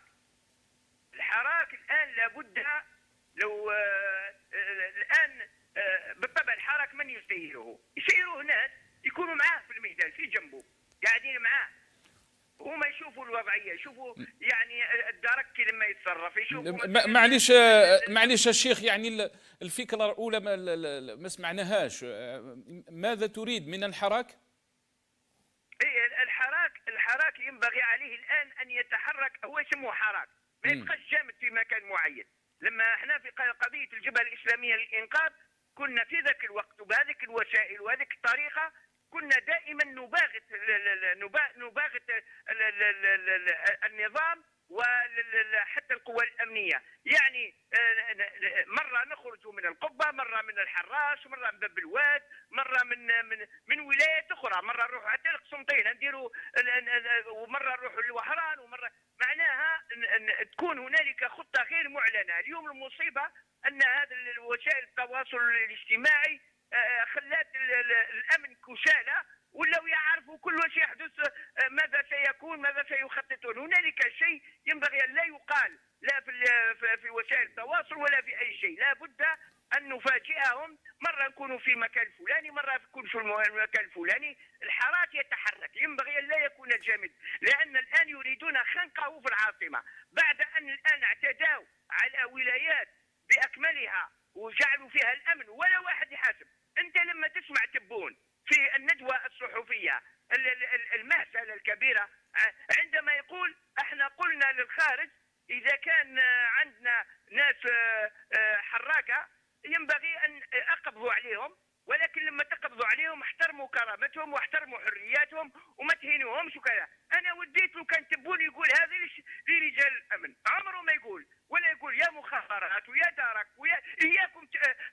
Speaker 8: الآن لابد، لو الآن بالطبع الحراك من يسيره ناس يكونوا معاه في الميدان في جنبه قاعدين معاه، هما يشوفوا الوضعية، يشوفوا يعني الدرك لما يتصرف، يشوفوا
Speaker 1: معليش الشيخ، يعني الفكرة الأولى ما سمعناهاش، ماذا تريد من الحراك؟
Speaker 8: الحراك ينبغي عليه الآن أن يتحرك، هو يسموه حراك، ما يبقاش جامد في مكان معين. لما احنا في قضية الجبهة الإسلامية للإنقاذ كنا في ذاك الوقت وبهذه الوسائل وهذه الطريقة كنا دائما نباغت النظام وحتى القوى الامنيه. يعني مره نخرج من القبه، مره من الحراش، مره من باب الواد، مره من ولايات اخرى، مره نروحوا حتى القسنطين نديروا، ومره نروحوا للوهران، ومره معناها تكون هنالك خطه غير معلنه. اليوم المصيبه ان هذا وسائل التواصل الاجتماعي خلات الامن كسالى، ولاو يعرفوا كل شيء يحدث، ماذا سيكون، ماذا سيخططون. هنالك شيء ينبغي ان لا يقال لا في وسائل التواصل ولا في اي شيء. لا بد ان نفاجئهم، مره نكونوا في المكان الفلاني، مره نكون في المكان الفلاني. الحراك يتحرك، ينبغي ان لا يكون جامد، لان الان يريدون خنقه في العاصمه بعد ان الان اعتدوا على ولايات باكملها وجعلوا فيها الامن ولا واحد يحاسب. انت لما تسمع تبون في الندوه الصحفيه المهزله الكبيره عندما يقول احنا قلنا للخارج اذا كان عندنا ناس حراكه ينبغي ان اقبضوا عليهم، ولكن لما تقبضوا عليهم احترموا كرامتهم واحترموا حرياتهم وما تهينوهمش وكذا. انا وديت له كان تبون يقول هذا لرجال الامن، عمره ما يقول، ولا يقول يا مخابرات ويا دارك ويا اياكم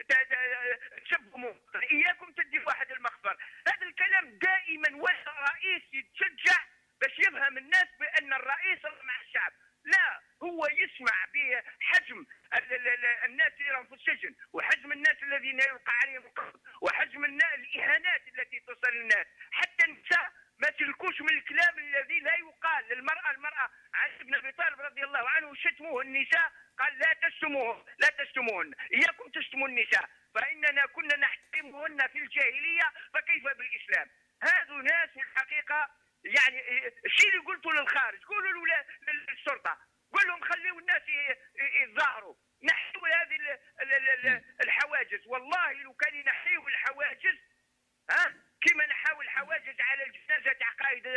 Speaker 8: تشبهوا، اياكم تدي واحد المخبر. هذا الكلام دائما والرئيس يتشجع باش يفهم الناس بان الرئيس مع الشعب. لا، هو يسمع بحجم الناس اللي راهم في السجن، وحجم الناس الذين يلقى عليهم القبض، وحجم الاهانات التي تصل للناس. حتى النساء ما تلكوش من الكلام الذي لا يقال للمرأة. المرأة علي بن ابي طالب رضي الله عنه شتموه النساء، قال لا تشتموه، لا تشتموهن، اياكم تشتموا النساء فاننا كنا نحترمهن في الجاهليه فكيف بالاسلام. هذو ناس في الحقيقه، يعني الشيء اللي قلته للخارج قولوا للشرطه، قول لهم خليوا الناس يتظاهروا، نحيوا هذه الحواجز. والله لو كان ينحيوا الحواجز كما نحاول الحواجز على الجنازه تاع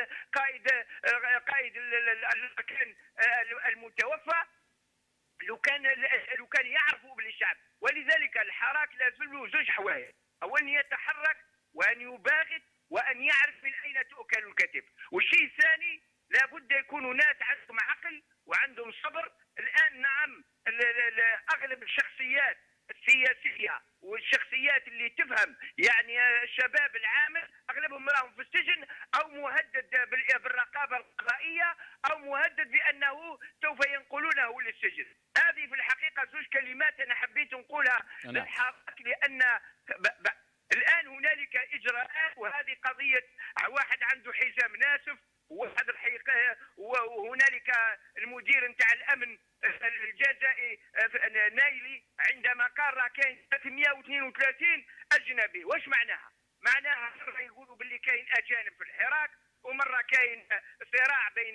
Speaker 8: قائد المكان المتوفى، لو كان يعرفوا بالشعب. ولذلك الحراك لازم له زوج حوايج، او ان يتحرك وان يباغت وان يعرف من اين تؤكل الكتف. والشيء الثاني لابد يكونوا ناس عندهم عقل وعندهم صبر. الان نعم اغلب الشخصيات السياسيه والشخصيات اللي تفهم، يعني الشباب العامل اغلبهم راهم في السجن او مهدد بالرقابه القضائيه او مهدد بانه سوف ينقلونه للسجن. هذه في الحقيقه زوج كلمات انا حبيت نقولها للحراك، لان الان هنالك اجراءات، وهذه قضيه واحد عنده حزام ناسف، وواحد الحقيقه وهنالك المدير نتاع الامن الجزائري نايلي عندما قال راه كاين 332 اجنبي. واش معناها؟ معناها مره يقولوا باللي كاين اجانب في الحراك، ومره كاين صراع بين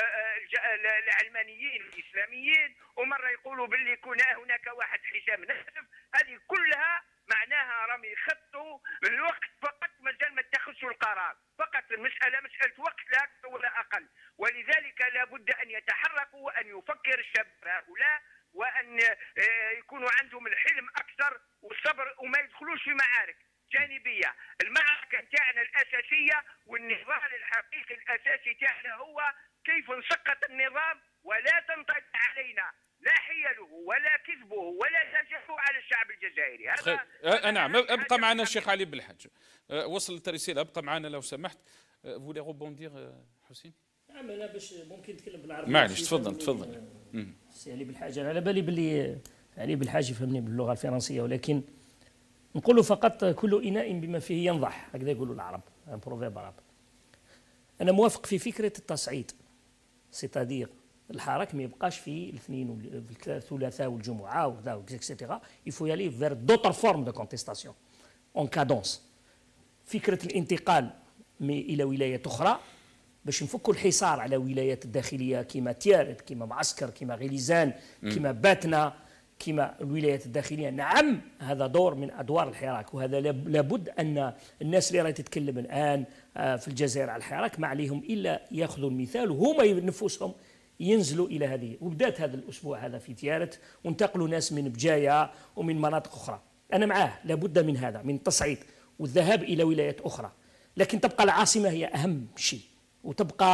Speaker 8: العلمانيين والاسلاميين، ومره يقولوا باللي يكون هناك واحد حزام ناسف. هذه كلها معناها راهم يخطوا الوقت فقط، مازال ما اتخذوا القرار، فقط المساله مساله وقت لا اكثر ولا اقل. ولذلك لابد ان يتحركوا وان يفكر الشباب هؤلاء، وان يكونوا عندهم الحلم اكثر والصبر، وما يدخلوش في معارك جانبيه. المعركه نتاعنا الاساسيه والنضال الحقيقي الاساسي تاعنا هو كيف نسقط النظام ولا تنطلق علينا لا حيله ولا كذبه ولا نجاحه على الشعب الجزائري. هذا
Speaker 1: نعم. ابقى معنا الشيخ علي بالحج، وصلت الرساله، ابقى معنا لو سمحت. فولي روبوندير حسين؟
Speaker 4: نعم، انا باش ممكن نتكلم بالعربيه.
Speaker 1: معليش تفضل.
Speaker 4: علي بالحاج، انا على بالي باللي علي بالحاج يفهمني باللغه الفرنسيه، ولكن نقول فقط كل اناء بما فيه ينضح، هكذا يقولوا العرب، ان بروفيرب عرب. انا موافق في فكره التصعيد، سيتادير الحراك ما يبقاش في الاثنين والثلاثاء والجمعه وكذا اكسيتيرا، يفو يالي فير دوتر فورم دو كونتيستاسيون اون كادونس. فكره الانتقال الى ولايات اخرى باش نفكوا الحصار على ولايات الداخليه كما تيارت، كما معسكر، كما غليزان، كما باتنا، كما الولايات الداخليه. نعم، هذا دور من ادوار الحراك، وهذا لابد ان الناس اللي راهي تتكلم الان في الجزائر على الحراك ما عليهم الا ياخذوا المثال، وهما نفوسهم ينزلوا الى هذه. وبدات هذا الاسبوع هذا في تيارت، وانتقلوا ناس من بجايه ومن مناطق اخرى. انا معاه، لابد من هذا، من التصعيد والذهاب الى ولايات اخرى، لكن تبقى العاصمه هي اهم شيء، وتبقى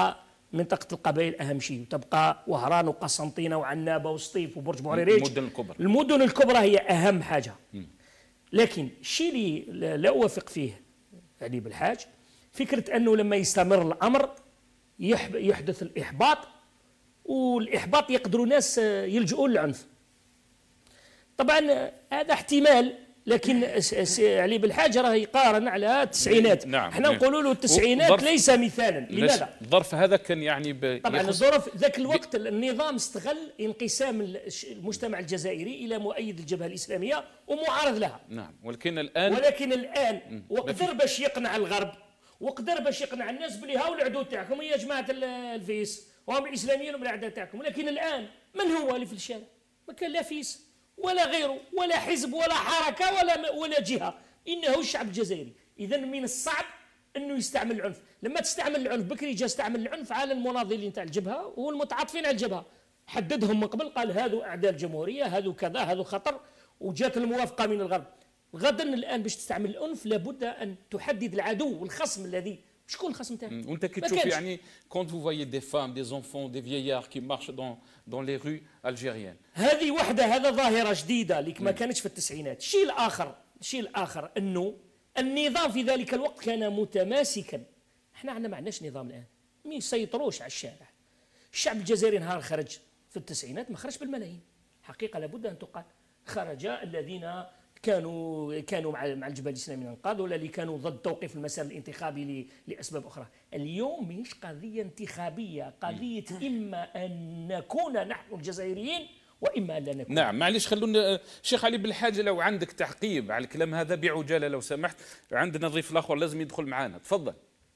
Speaker 4: منطقة القبائل أهم شيء، وتبقى وهران وقسنطينة وعنابة وسطيف وبرج بوعريريج. المدن الكبرى هي أهم حاجة. لكن الشيء اللي لا أوافق فيه علي بالحاج فكرة أنه لما يستمر الأمر يحدث الإحباط، والإحباط يقدروا ناس يلجؤون للعنف. طبعا هذا احتمال، لكن علي بالحاج راه يقارن على التسعينات.
Speaker 1: نعم.
Speaker 4: احنا نقولوا له التسعينات ليس مثالا. لماذا؟
Speaker 1: الظرف هذا كان يعني
Speaker 4: طبعا الظرف ذاك الوقت النظام استغل انقسام المجتمع الجزائري الى مؤيد الجبهه الاسلاميه ومعارض لها.
Speaker 1: نعم. ولكن الان
Speaker 4: وقدر باش يقنع الغرب، وقدر باش يقنع الناس بلي هاو العدو تاعكم يا جماعه الفيس وهم الاسلاميين وهم الاعداء تاعكم. لكن الان من هو اللي في الشارع؟ ما كان لا فيس ولا غيره ولا حزب ولا حركه ولا جهه، انه الشعب الجزائري. اذا من الصعب انه يستعمل العنف. لما تستعمل العنف بكري جا استعمل العنف على المناضلين تاع الجبهه والمتعاطفين على الجبهه، حددهم من قبل، قال هذو اعداء الجمهوريه، هذو كذا، هذو خطر، وجات الموافقه من الغرب. غدا الان باش تستعمل العنف لابد ان تحدد العدو والخصم الذي شكون الخصم تاعك.
Speaker 1: وانت كي تشوف يعني quand vous voyez des femmes, des enfants, des vieillards qui marchent dans les rues algériennes.
Speaker 4: هذه وحده، هذا ظاهره جديده اللي ما كانتش في التسعينات. الشيء الاخر انه النظام في ذلك الوقت كان متماسكا. احنا ما عندناش نظام الان، ما يسيطروش على الشارع. الشعب الجزائري نهار خرج في التسعينات ما خرج بالملايين، حقيقه لابد ان تقال. خرج الذين كانوا مع الجبهه الاسلاميه الانقاذ، ولا اللي كانوا ضد توقيف المسار الانتخابي لاسباب اخرى. اليوم مش قضيه انتخابيه، قضيه اما ان نكون نحن الجزائريين واما ان لا نكون.
Speaker 1: نعم. معليش خلونا شيخ علي بالحاج، لو عندك تعقيب على الكلام هذا بعجاله لو سمحت. عندنا ضيف الاخر لازم يدخل معنا، تفضل.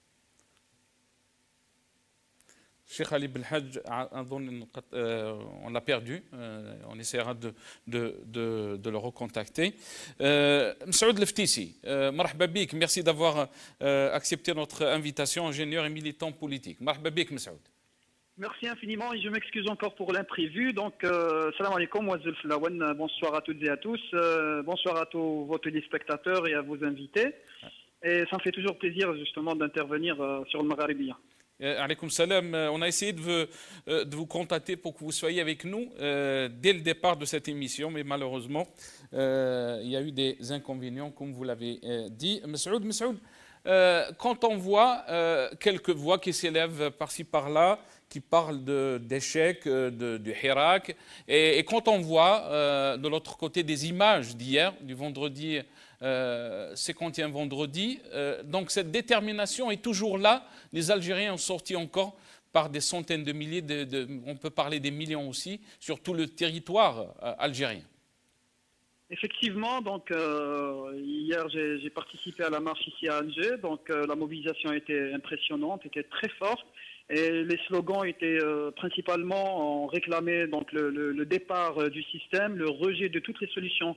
Speaker 1: Cheikh Ali Belhadj, on l'a perdu, on essaiera de le recontacter. Msaoud Leftissi, marhaba bik, merci d'avoir accepté notre invitation, ingénieur et militant politique. Marhaba bik, Msaoud.
Speaker 9: Merci infiniment et je m'excuse encore pour l'imprévu. Donc, salam alaikum, Ouazul Flawan, bonsoir à toutes et à tous, bonsoir à tous vos téléspectateurs et à vos invités. Et ça me fait toujours plaisir justement d'intervenir sur le Maghrébien.
Speaker 1: Alaykoum salam. On a essayé de vous contacter pour que vous soyez avec nous dès le départ de cette émission, mais malheureusement, il y a eu des inconvénients, comme vous l'avez dit. Msaoud, quand on voit quelques voix qui s'élèvent par-ci par-là, qui parlent d'échecs du Hirak, et quand on voit de l'autre côté des images d'hier, du vendredi, 51 vendredi, donc cette détermination est toujours là. Les Algériens ont sorti encore par des centaines de milliers, on peut parler des millions aussi, sur tout le territoire algérien.
Speaker 9: Effectivement, donc hier j'ai participé à la marche ici à Alger, donc la mobilisation était impressionnante, était très forte. Et les slogans étaient principalement réclamés donc le départ du système, le rejet de toutes les solutions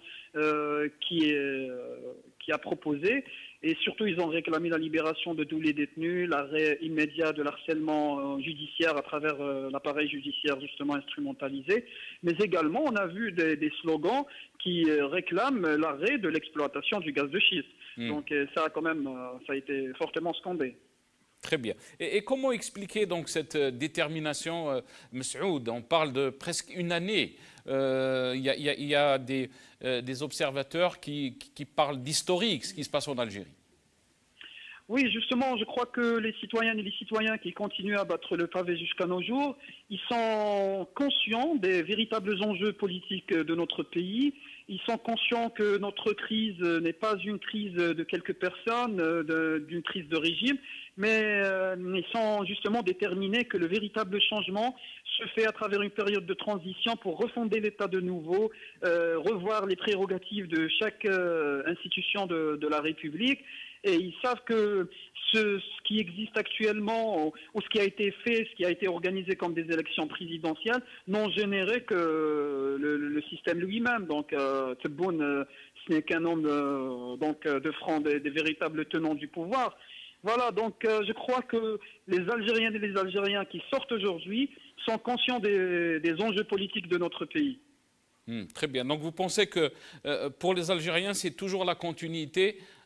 Speaker 9: qui a proposé, et surtout ils ont réclamé la libération de tous les détenus, l'arrêt immédiat de l'harcèlement judiciaire à travers l'appareil judiciaire justement instrumentalisé, mais également on a vu des slogans qui réclament l'arrêt de l'exploitation du gaz de schiste. Donc ça a quand même ça a été fortement scandé.
Speaker 1: Très bien. Et comment expliquer donc cette détermination, Msaoud? On parle de presque une année. Il y a des observateurs qui parlent d'historique, ce qui se passe en Algérie.
Speaker 9: Oui, justement, je crois que les citoyennes et les citoyens qui continuent à battre le pavé jusqu'à nos jours, ils sont conscients des véritables enjeux politiques de notre pays. Ils sont conscients que notre crise n'est pas une crise de quelques personnes, d'une crise de régime, mais ils sont justement déterminés que le véritable changement se fait à travers une période de transition pour refonder l'État de nouveau, revoir les prérogatives de chaque institution de la République. Et ils savent que ce qui existe actuellement, ou ce qui a été fait, ce qui a été organisé comme des élections présidentielles, n'ont généré que le système lui-même. Donc, Tebboune, ce n'est qu'un homme de franc, des véritables tenants du pouvoir. Voilà, donc je crois que les Algériennes et les Algériens qui sortent aujourd'hui sont conscients des enjeux politiques de notre pays.
Speaker 1: Très bien. Donc vous pensez que pour les Algériens, c'est toujours la continuité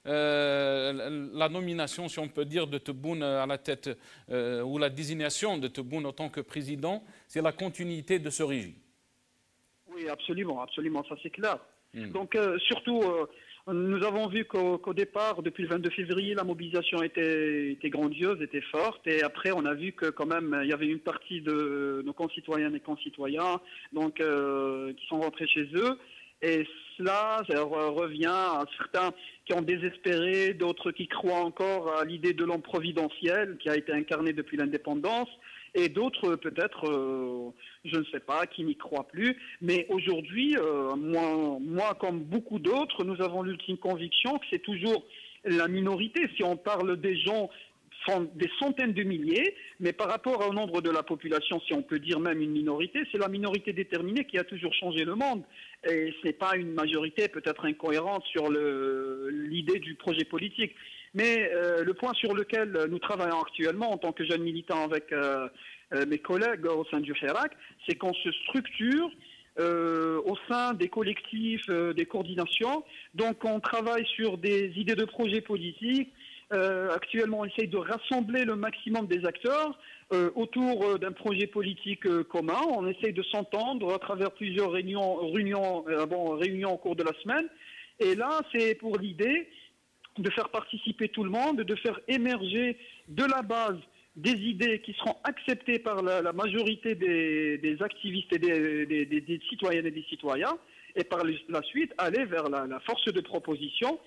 Speaker 1: la nomination, si on peut dire, de Tebboune à la tête, ou la désignation de Tebboune en tant que président, c'est la continuité de ce régime.
Speaker 9: Oui, absolument, absolument, ça c'est clair. Donc surtout, nous avons vu qu'au départ, depuis le 22 février, la mobilisation était grandiose, était forte, et après on a vu que quand même il y avait une partie de nos concitoyennes et concitoyens donc, qui sont rentrés chez eux, et cela revient à certains qui ont désespéré, d'autres qui croient encore à l'idée de l'homme providentiel qui a été incarné depuis l'indépendance, et d'autres peut-être, je ne sais pas, qui n'y croient plus. Mais aujourd'hui, moi comme beaucoup d'autres, nous avons l'ultime conviction que c'est toujours la minorité. Si on parle des gens, sont des centaines de milliers, mais par rapport au nombre de la population, si on peut dire même une minorité, c'est la minorité déterminée qui a toujours changé le monde. Et ce n'est pas une majorité peut-être incohérente sur l'idée du projet politique. Mais le point sur lequel nous travaillons actuellement en tant que jeunes militants avec mes collègues au sein du Hirak, c'est qu'on se structure au sein des collectifs, des coordinations. Donc on travaille sur des idées de projets politiques. Actuellement, on essaye de rassembler le maximum des acteurs autour d'un projet politique commun. On essaye de s'entendre à travers plusieurs réunions au cours de la semaine. Et là, c'est pour l'idée de faire participer tout le monde, de faire émerger de la base des idées qui seront acceptées par la majorité des activistes et des citoyennes et des citoyens, et par la suite aller vers la force de proposition.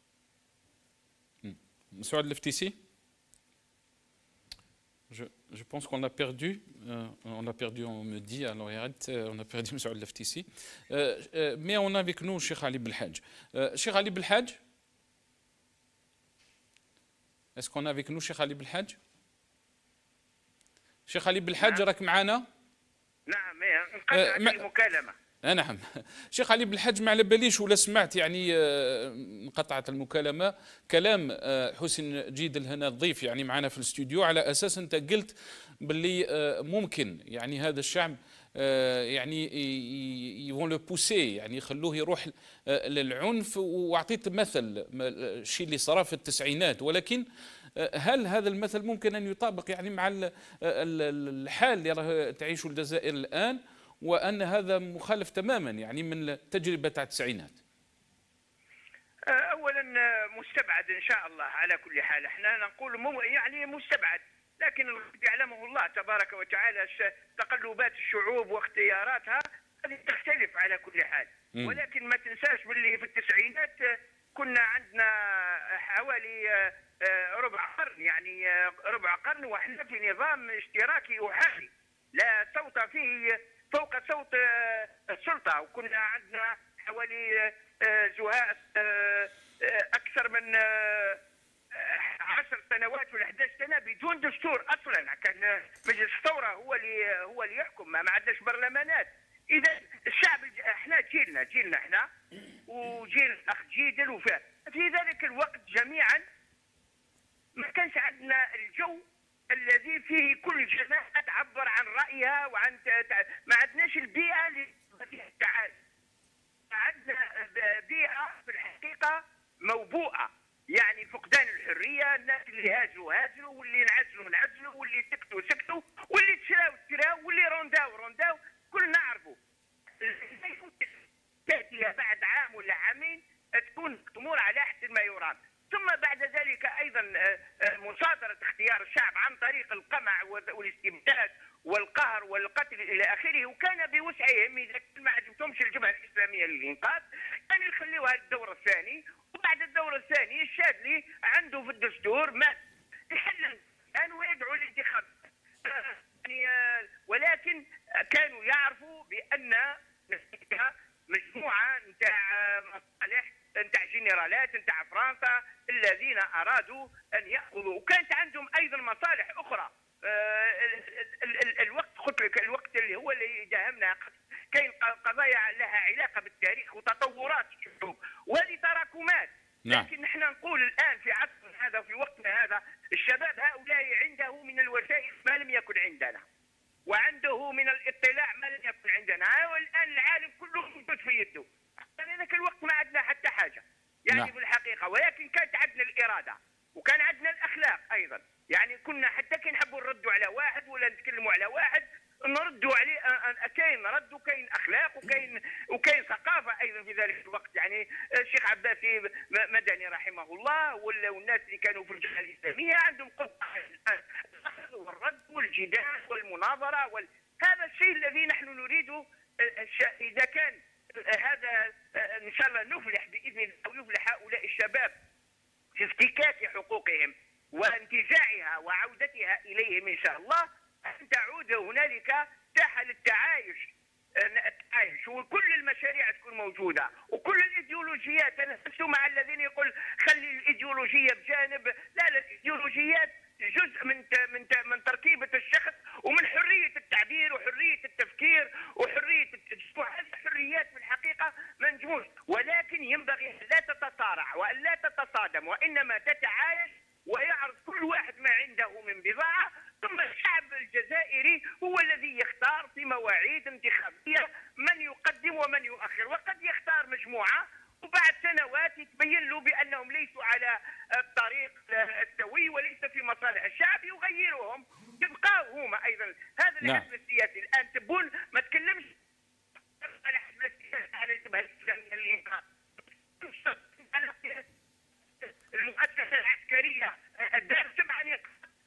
Speaker 1: Monsieur Al-Leftissi, je pense qu'on a perdu, on me dit à l'oreillette, on a perdu Monsieur Al-Leftissi, mais on a avec nous Cheikh Ali Belhadj. Cheikh Ali Belhadj, est-ce qu'on a avec nous Cheikh Ali Belhadj? Cheikh Ali Belhadj, راك معنا؟
Speaker 8: نعم، انقطعت المكالمة.
Speaker 1: نعم. شيخ علي بالحج ما على باليش ولا سمعت يعني انقطعت المكالمة كلام حسن جيدل هنا الضيف يعني معنا في الاستوديو، على أساس أنت قلت باللي ممكن يعني هذا الشعب يعني يفون لو بوسي، يعني يخلوه يروح للعنف، وأعطيت مثل الشيء اللي صار في التسعينات، ولكن هل هذا المثل ممكن أن يطابق يعني مع الحال اللي راه تعيشه الجزائر الآن، وأن هذا مخالف تماما يعني من التجربة تاع التسعينات؟
Speaker 8: أولا مستبعد إن شاء الله، على كل حال احنا نقول يعني مستبعد، لكن يعلمه الله تبارك وتعالى تقلبات الشعوب واختياراتها هذه تختلف على كل حال. ولكن ما تنساش باللي في التسعينات كنا عندنا حوالي ربع قرن، يعني ربع قرن وإحنا في نظام اشتراكي أحادي لا صوت فيه فوق صوت السلطة، وكنا عندنا حوالي زهاء أكثر من 10 سنوات ولا 11 سنة بدون دستور أصلا. كان مجلس الثورة هو اللي يحكم، ما عندناش برلمانات. إذا الشعب احنا جيلنا احنا وجيل الأخ جيدل، وفي ذلك الوقت جميعا ما كانش عندنا الجو الذي فيه كل جماعة تعبر عن رأيها وعن ما عندناش البيئة اللي فيها التعايش. عندنا بيئة في الحقيقة موبوءة، يعني فقدان الحرية، الناس اللي هاجروا واللي نعزلوا واللي سكتوا واللي تشراو واللي رونداو كلنا نعرفوا. تأتي بعد عام ولا عامين تكون تمر على أحسن ما يرام، ثم بعد ذلك أيضا مصادرة اختيار الشعب عن طريق القمع والاستبداد والقهر والقتل إلى آخره. وكان بوسعهم إذا ما عجبتهمش الجبهة الإسلامية للإنقاذ كانوا يخليوها الدور الثاني، وبعد الدور الثاني الشاذلي عنده في الدستور ما يحل الآن ويدعو للانتخاب. يعني ولكن كانوا يعرفوا بأن مجموعة نتاع مصالح نتاع جنرالات نتاع فرنسا الذين أرادوا أن يأخذوا، وكانت عندهم أيضا مصالح أخرى. الوقت قلت لك الوقت اللي هو اللي داهمنا، كاين قضايا لها علاقة بالتاريخ وتطورات الشعوب وهذه تراكمات. لكن نحن نقول الآن في عصرنا هذا وفي وقتنا هذا الشباب هؤلاء عنده من الوسائل ما لم يكن عندنا، وعنده من الاطلاع ما لم يكن عندنا. والآن العالم كله موجود في يده، في ذاك الوقت ما عندنا حتى حاجة. يعني
Speaker 1: نعم.
Speaker 8: في الحقيقه، ولكن كانت عندنا الاراده وكان عندنا الاخلاق ايضا. يعني كنا حتى كي نحبوا نردوا على واحد ولا نتكلموا على واحد نردوا عليه، كاين رد وكاين اخلاق وكاين ثقافه ايضا في ذلك الوقت. يعني الشيخ عباسي مدني رحمه الله والناس اللي كانوا في الجبهه الاسلاميه عندهم قدره الاخذ والرد والجدال والمناظره هذا الشيء الذي نحن نريده. اذا كان هذا ان شاء الله نفلح باذن الله ويفلح هؤلاء الشباب في افتكاك حقوقهم وانتزاعها وعودتها اليهم ان شاء الله، ان تعود هنالك ساحه للتعايش وكل المشاريع تكون موجوده وكل الايديولوجيات. انا لست مع الذين يقول خلي الايديولوجيه بجانب، لا الايديولوجيات جزء من تركيبه الشخص ومن حريه التعبير وحريه التفكير وحريه هذه الحريات في الحقيقه ما نجموش، ولكن ينبغي ان لا تتصارع وان لا تتصادم وانما تتعايش ويعرض كل واحد ما عنده من بضاعه، ثم الشعب الجزائري هو الذي يختار في مواعيد انتخابيه من يقدم ومن يؤخر، وقد يختار مجموعه وبعد سنوات يتبين له بانهم ليسوا على الطريق السوي وليس في مصالح الشعب يغيرهم، يبقاو هما ايضا. هذا الحزب السياسي الان تبون ما تكلمش على حزب السياسي على الجبهه الاسلاميه الانقاذ، المؤسسه العسكريه دار 7 نقاط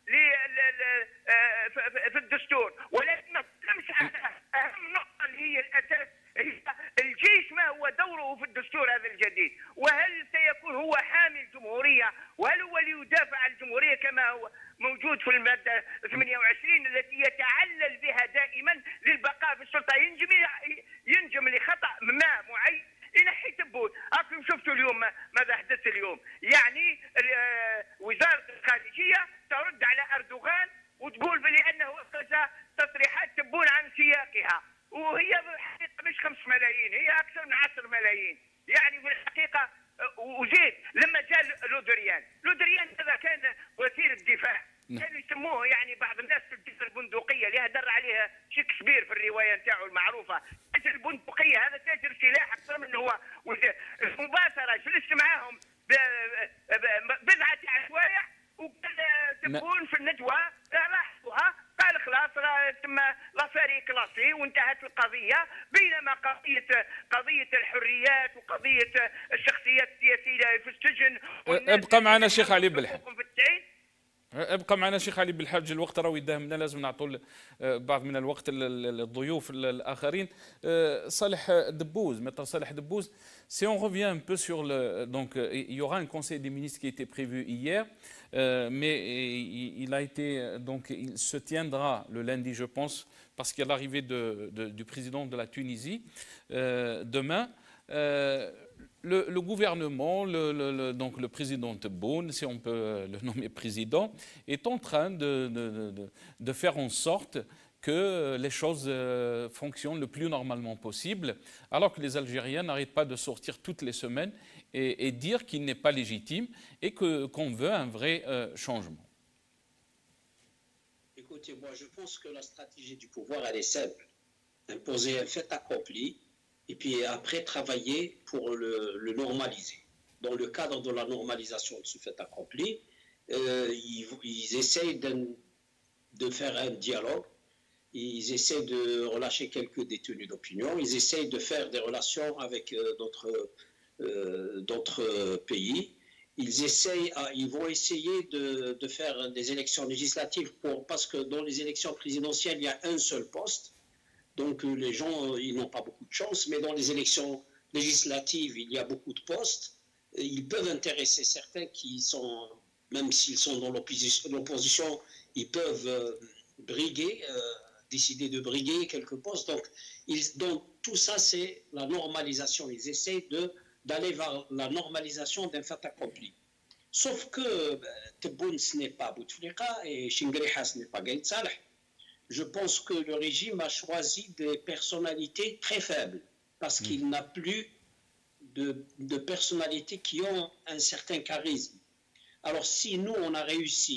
Speaker 8: في الدستور، ولكن ما تكلمش على اهم نقطه اللي هي الاساس، هي الجيش ما هو دوره في الدستور هذا الجديد، وهل سيكون هو حامي الجمهوريه وهل هو ليدافع عن الجمهوريه كما هو موجود في الماده 28 التي يتعلل بها دائما للبقاء في السلطه، ينجم لخطا ما معين ينحي تبون. راكم شفتوا اليوم ماذا حدث اليوم، يعني وزاره الخارجيه ترد على اردوغان وتقول بانه اخرج تصريحات تبون عن سياقها، وهي بالحقيقه مش 5 ملايين، هي اكثر من 10 ملايين. يعني بالحقيقه وزيد لما جاء لودريان هذا كان وزير الدفاع، كانوا يسموه يعني بعض الناس تاجر البندقيه اللي در عليها شكسبير في الروايه نتاعو المعروفه، تاجر البندقيه هذا تاجر سلاح اكثر من هو وزير. مباشره جلست معاهم بضعه عشوائح وقال تبون في الندوه لاحظوها، قال خلاص تم لافاري كلاسي وانتهت القضيه، بينما قضيه الحريات وقضيه الشخصيات السياسيه في السجن.
Speaker 1: ابقى معنا شيخ علي بالحاج، ابقى معنا شيخ علي بالحاج، الوقت راه يداهمنا، لازم نعطوا بعض من الوقت للضيوف الاخرين. صالح دبوز, maître Saleh Debbouze, si on revient un peu sur le, donc il y aura un conseil des ministres qui était prévu hier, mais il a été, donc il se tiendra le lundi, je pense, parce qu'il y a l'arrivée du président de la Tunisie demain. Le gouvernement, donc le président Tebboune, si on peut le nommer président, est en train de faire en sorte que les choses fonctionnent le plus normalement possible, alors que les Algériens n'arrêtent pas de sortir toutes les semaines et dire qu'il n'est pas légitime et qu'on veut un vrai changement.
Speaker 7: Écoutez, moi je pense que la stratégie du pouvoir, elle est simple. Imposer un fait accompli, et puis après travailler pour le normaliser. Dans le cadre de la normalisation de ce fait accompli, ils essayent de faire un dialogue, ils essayent de relâcher quelques détenus d'opinion, ils essayent de faire des relations avec d'autres pays, ils vont essayer de faire des élections législatives parce que dans les élections présidentielles, il y a un seul poste. Donc les gens, ils n'ont pas beaucoup de chance, mais dans les élections législatives, il y a beaucoup de postes. Ils peuvent intéresser certains qui sont, même s'ils sont dans l'opposition, ils peuvent briguer, décider de briguer quelques postes. Donc tout ça, c'est la normalisation. Ils essayent d'aller vers la normalisation d'un fait accompli. Sauf que Tebboune, ce n'est pas Bouteflika et Chingueriha, ce n'est pas Gaïd Saleh. Je pense que le régime a choisi des personnalités très faibles parce qu'il n'a plus de personnalités qui ont un certain charisme. Alors si nous, on a réussi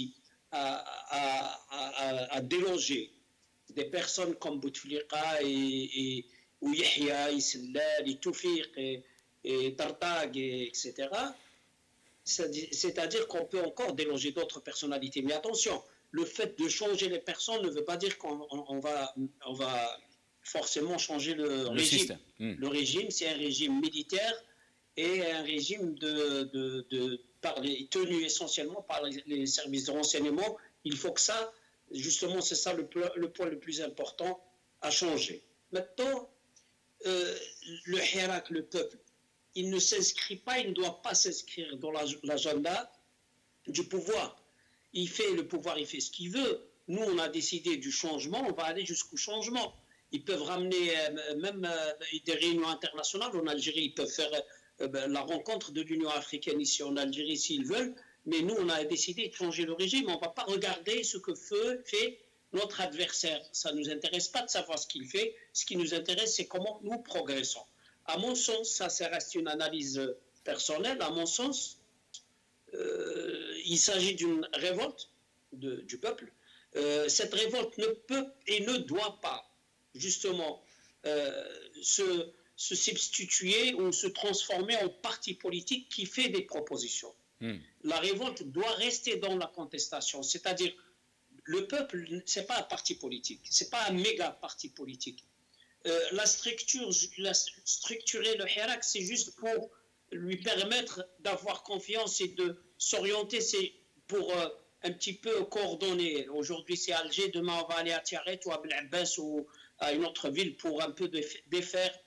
Speaker 7: à déloger des personnes comme Bouteflika ou Yahya, Issellal, Toufiq et Tartag, etc. C'est-à-dire qu'on peut encore déloger d'autres personnalités. Mais attention, le fait de changer les personnes ne veut pas dire qu'on va forcément changer le régime. Le régime, c'est un régime militaire et un régime tenu essentiellement par les services de renseignement. Il faut que ça, justement, c'est ça le point le plus important à changer. Maintenant, le Hirak, le peuple, il ne s'inscrit pas, il ne doit pas s'inscrire dans l'agenda du pouvoir. Le pouvoir, il fait ce qu'il veut. Nous, on a décidé du changement, on va aller jusqu'au changement. Ils peuvent ramener même des réunions internationales en Algérie, ils peuvent faire la rencontre de l'Union africaine ici en Algérie s'ils veulent, mais nous, on a décidé de changer le régime. On ne va pas regarder ce que fait notre adversaire. Ça ne nous intéresse pas de savoir ce qu'il fait. Ce qui nous intéresse, c'est comment nous progressons. À mon sens, ça reste une analyse personnelle. À mon sens, il s'agit d'une révolte du peuple. Cette révolte ne peut et ne doit pas, justement, se substituer ou se transformer en parti politique qui fait des propositions. La révolte doit rester dans la contestation. C'est-à-dire, le peuple, ce n'est pas un parti politique, ce n'est pas un méga parti politique. Structurer le Hirak, c'est juste pour lui permettre d'avoir confiance et de s'orienter, c'est pour un petit peu coordonner. Aujourd'hui, c'est Alger, demain, on va aller à Tiaret ou à Bel Abbas ou à une autre ville pour un peu défaire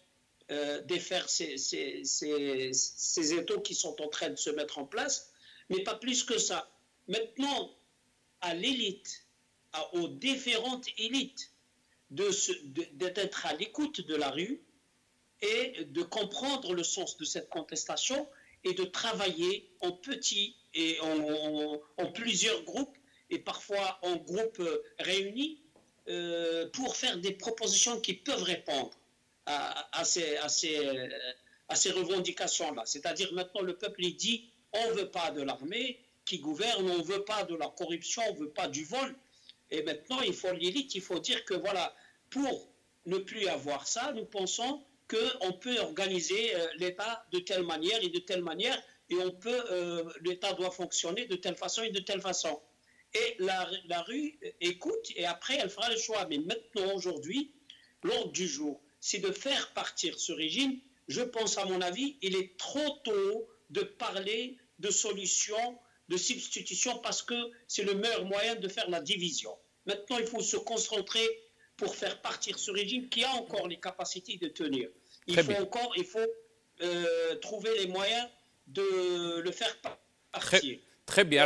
Speaker 7: ces étaux qui sont en train de se mettre en place, mais pas plus que ça. Maintenant, à l'élite, aux différentes élites, d'être à l'écoute de la rue et de comprendre le sens de cette contestation et de travailler en petits et en plusieurs groupes et parfois en groupes réunis pour faire des propositions qui peuvent répondre à ces revendications-là. C'est-à-dire maintenant le peuple il dit on ne veut pas de l'armée qui gouverne, on ne veut pas de la corruption, on ne veut pas du vol. Et maintenant, l'élite, il faut dire que voilà, pour ne plus avoir ça, nous pensons qu'on peut organiser l'État de telle manière et de telle manière, et l'État doit fonctionner de telle façon et de telle façon. Et la rue écoute, et après, elle fera le choix. Mais maintenant, aujourd'hui, l'ordre du jour, c'est de faire partir ce régime. Je pense, à mon avis, il est trop tôt de parler de solutions, de substitution, parce que c'est le meilleur moyen de faire la division. Maintenant, il faut se concentrer pour faire partir ce régime qui a encore les capacités de tenir. Il faut trouver les moyens de le faire partir.
Speaker 1: Très bien.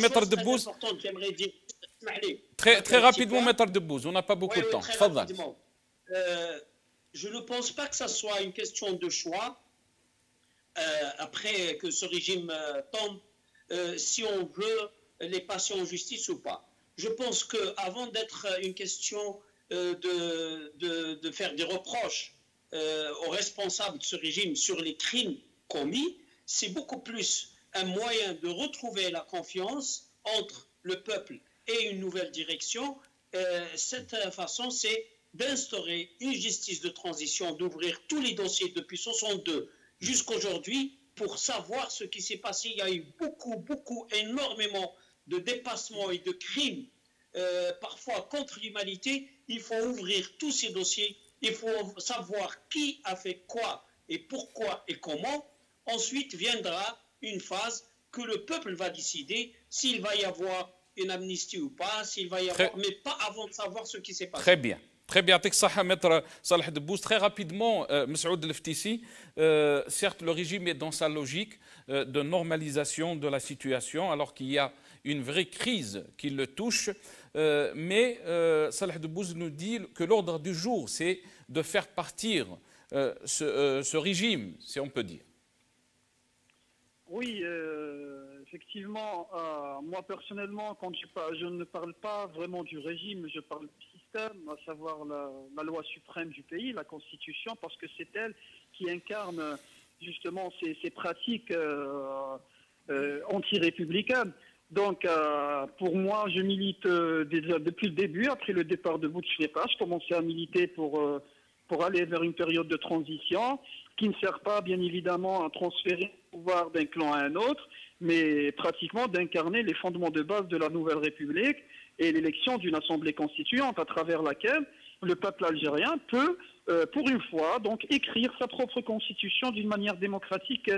Speaker 1: Très rapidement, Maître Debbouze, on n'a pas beaucoup de temps.
Speaker 7: Je ne pense pas que ça soit une question de choix après que ce régime tombe, si on veut les passer en justice ou pas. Je pense qu'avant d'être une question de faire des reproches aux responsables de ce régime sur les crimes commis, c'est beaucoup plus un moyen de retrouver la confiance entre le peuple et une nouvelle direction. Cette façon, c'est d'instaurer une justice de transition, d'ouvrir tous les dossiers depuis 1962 jusqu'aujourd'hui pour savoir ce qui s'est passé. Il y a eu énormément de dépassements et de crimes, parfois contre l'humanité. Il faut ouvrir tous ces dossiers, il faut savoir qui a fait quoi et pourquoi et comment. Ensuite viendra une phase que le peuple va décider s'il va y avoir une amnistie ou pas, mais pas avant de savoir ce qui s'est passé.
Speaker 1: Très bien. Très bien, Maître Salah Debbouze. Très rapidement, Messoud El-Ftisi, certes, le régime est dans sa logique de normalisation de la situation, alors qu'il y a une vraie crise qui le touche. Mais Salah Debbouze nous dit que l'ordre du jour, c'est de faire partir ce régime, si on peut dire.
Speaker 9: Oui, effectivement, moi personnellement, quand je ne parle pas vraiment du régime, je parle du système, à savoir la loi suprême du pays, la Constitution, parce que c'est elle qui incarne justement ces pratiques anti-républicaines. Donc, pour moi, je milite depuis le début, après le départ de Bouteflika, je commençais à militer pour aller vers une période de transition. qui ne sert pas, bien évidemment, à transférer le pouvoir d'un clan à un autre, mais pratiquement d'incarner les fondements de base de la nouvelle République et l'élection d'une assemblée constituante à travers laquelle le peuple algérien peut, pour une fois, donc écrire sa propre constitution d'une manière démocratique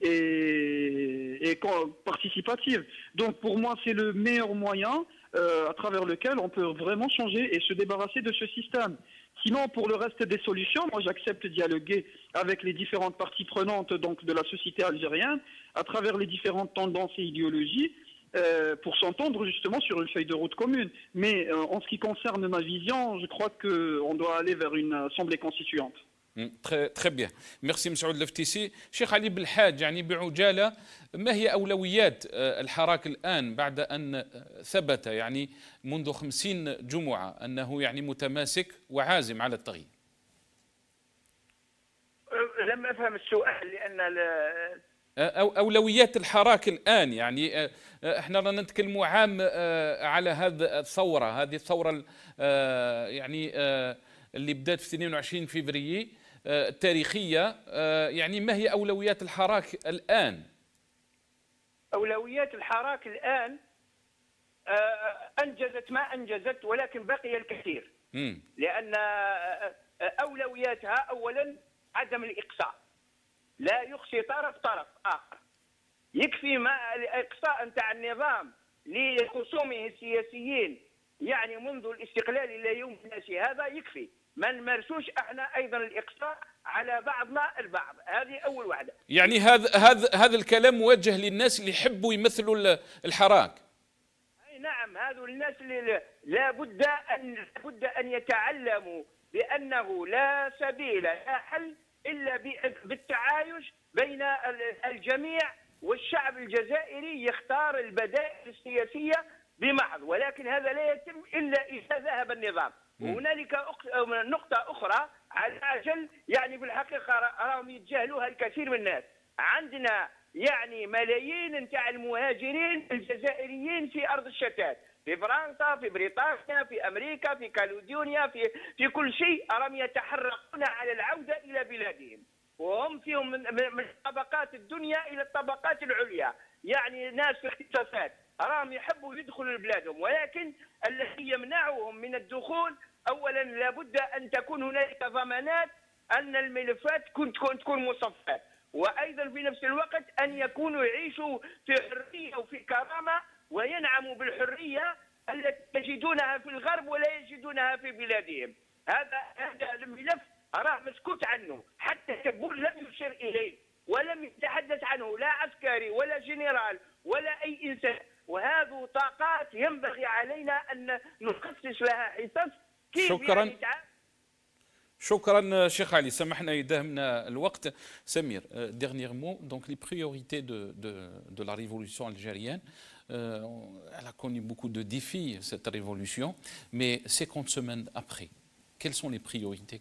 Speaker 9: et participative. Donc pour moi, c'est le meilleur moyen à travers lequel on peut vraiment changer et se débarrasser de ce système. Sinon, pour le reste des solutions, moi j'accepte de dialoguer avec les différentes parties prenantes donc, de la société algérienne à travers les différentes tendances et idéologies pour s'entendre justement sur une feuille de route commune. Mais en ce qui concerne ma vision, je crois qu'on doit aller vers une assemblée constituante.
Speaker 1: Très bien. Merci مسعود الفتيسي. شيخ علي بالحاج يعني بعجالة ما هي أولويات الحراك الآن بعد أن ثبت يعني منذ 50 جمعة أنه يعني متماسك وعازم على التغيير؟
Speaker 8: لم أفهم السؤال لأن
Speaker 1: أولويات الحراك الآن يعني احنا رانا نتكلموا عام على هذه الثورة يعني اللي بدات في 22 فبراير التاريخية يعني ما هي أولويات الحراك الآن؟
Speaker 8: أولويات الحراك الآن أنجزت ما أنجزت ولكن بقي الكثير لأن أولوياتها أولا عدم الإقصاء لا يقصي طرف آخر يكفي ما الإقصاء نتاع النظام لخصومه السياسيين يعني منذ الاستقلال إلى يوم الناسي هذا يكفي ما نمارسوش احنا ايضا الاقصاء على بعضنا البعض هذه اول واحده
Speaker 1: يعني هذا الكلام موجه للناس اللي يحبوا يمثلوا الحراك
Speaker 8: اي نعم هذو الناس اللي لابد ان يتعلموا بانه لا سبيل لا حل الا بالتعايش بين الجميع والشعب الجزائري يختار البدائل السياسيه بمحض ولكن هذا لا يتم الا اذا ذهب النظام وهنالك نقطة أخرى على أجل يعني بالحقيقة راهم يتجاهلوها الكثير من الناس عندنا يعني ملايين نتاع المهاجرين الجزائريين في أرض الشتات في فرنسا في بريطانيا في أمريكا في كالوديونيا في كل شيء راهم يتحرقون على العودة إلى بلادهم وهم فيهم من طبقات الدنيا إلى الطبقات العليا يعني ناس في اختصاصات راهم يحبوا يدخلوا لبلادهم ولكن الذي يمنعهم من الدخول اولا لابد ان تكون هنالك ضمانات ان الملفات تكون مصفاه وايضا في نفس الوقت ان يكونوا يعيشوا في حريه وفي كرامه وينعموا بالحريه التي يجدونها في الغرب ولا يجدونها في بلادهم هذا الملف راه مسكوت عنه حتى تبون لم يشير اليه ولم يتحدث عنه لا عسكري ولا جنرال ولا اي انسان وهذه طاقات ينبغي علينا ان نخصص لها حصص كيف
Speaker 1: شكرا
Speaker 8: يعني
Speaker 1: شكرا شيخ علي سمحنا يداهمنا الوقت سمير dernier mot donc les priorités de la révolution algérienne elle a connu beaucoup de défis cette révolution mais 50 semaines après quelles sont les priorités?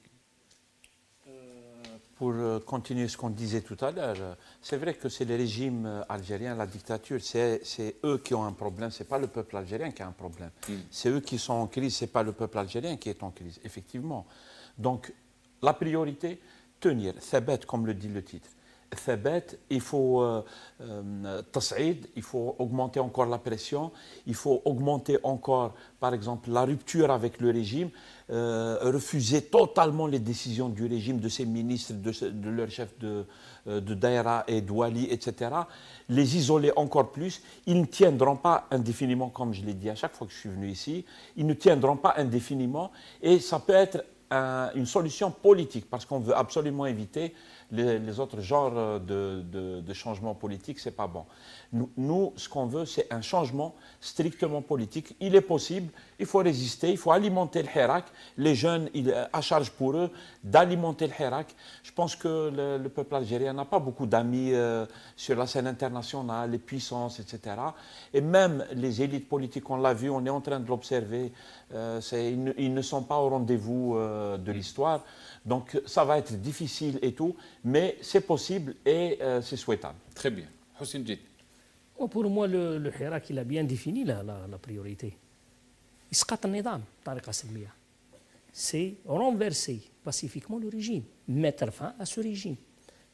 Speaker 5: Pour continuer ce qu'on disait tout à l'heure, c'est vrai que c'est le régime algérien, la dictature, c'est eux qui ont un problème, ce n'est pas le peuple algérien qui a un problème. C'est eux qui sont en crise, ce n'est pas le peuple algérien qui est en crise, effectivement. Donc, la priorité, tenir, thabat, comme le dit le titre. Thabat, il faut tas'id, il faut augmenter encore la pression, il faut augmenter encore, par exemple, la rupture avec le régime, refuser totalement les décisions du régime, de ses ministres, de leurs chefs de Daïra et d'Ouali, etc. Les isoler encore plus. Ils ne tiendront pas indéfiniment, comme je l'ai dit à chaque fois que je suis venu ici, ils ne tiendront pas indéfiniment et ça peut être une solution politique parce qu'on veut absolument éviter les autres genres de changements politiques, ce n'est pas bon. Nous, ce qu'on veut, c'est un changement strictement politique. Il est possible, il faut résister, il faut alimenter le Hirak. Les jeunes, à charge pour eux d'alimenter le Hirak. Je pense que le peuple algérien n'a pas beaucoup d'amis sur la scène internationale, les puissances, etc. Et même les élites politiques, on l'a vu, on est en train de l'observer, ils ne sont pas au rendez-vous de l'histoire. Donc ça va être difficile et tout, mais c'est possible et c'est souhaitable.
Speaker 1: Très bien. Hossein Djid.
Speaker 4: Pour moi, le Hirak, il a bien défini la priorité. إسقاط النظام بطريقة سلمية. C'est renverser pacifiquement le régime, mettre fin à ce régime.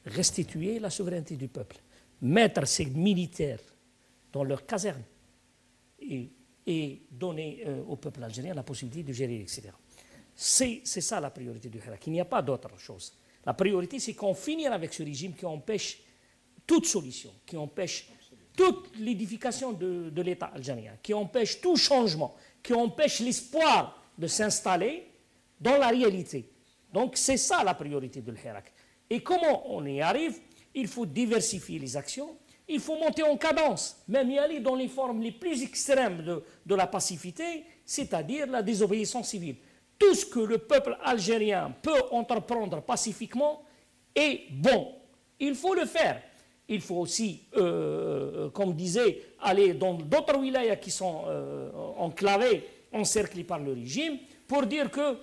Speaker 4: restituer la souveraineté du peuple, mettre ces militaires dans leurs casernes et donner au peuple algérien la possibilité de gérer, etc. C'est ça la priorité du Hirak. Il n'y a pas d'autre chose. La priorité, c'est qu'on finisse avec ce régime qui empêche toute solution, qui empêche toute l'édification de l'État algérien, qui empêche tout changement, qui empêche l'espoir de s'installer dans la réalité. Donc c'est ça la priorité de l'Hirak. Et comment on y arrive? Il faut diversifier les actions, il faut monter en cadence, même y aller dans les formes les plus extrêmes de la passivité, c'est-à-dire la désobéissance civile. Tout ce que le peuple algérien peut entreprendre pacifiquement est bon. Il faut le faire. Il faut aussi, comme disait, aller dans d'autres wilayas qui sont enclavés, encerclés par le régime, pour dire que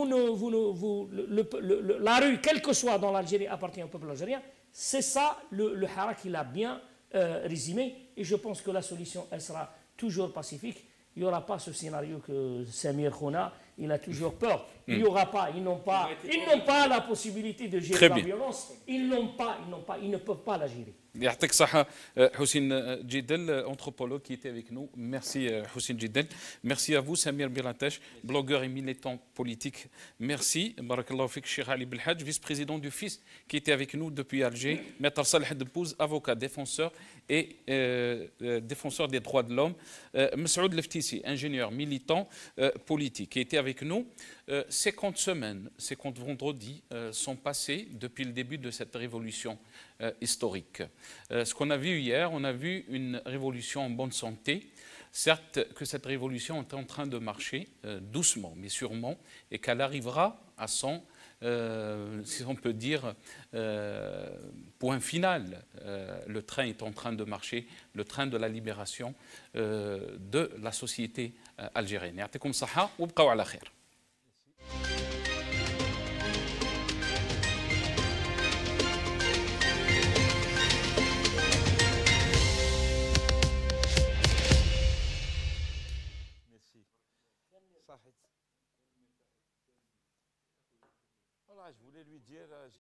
Speaker 4: la rue, quelle que soit dans l'Algérie, appartient au peuple algérien. C'est ça, le Hirak, il a bien résumé. Et je pense que la solution, elle sera toujours pacifique. Il n'y aura pas ce scénario que Samir Khouna, il a toujours peur. Il n'y aura pas, ils n'ont pas la possibilité de gérer la violence. Ils ne peuvent pas la gérer.
Speaker 1: يعطيك الصحة حسين جدل, anthropologue qui était avec nous. Merci Houssine Jidel. Merci à vous Samir Birantesh, blogueur et militant politique. Merci. Barakallahu fik Cheikh Ali Belhadj, vice-président du FIS qui était avec nous depuis Alger. Maître Saleh Debouze, avocat, défenseur et défenseur des droits de l'homme. Messoud Leftissi, ingénieur, militant politique qui était avec nous. 50 semaines, 50 vendredis sont passés depuis le début de cette révolution historique. Ce qu'on a vu hier, on a vu une révolution en bonne santé. Certes que cette révolution est en train de marcher doucement, mais sûrement, et qu'elle arrivera à son, si on peut dire, point final. Le train est en train de marcher, le train de la libération de la société algérienne. يعطيكم الصحة وابقوا على خير.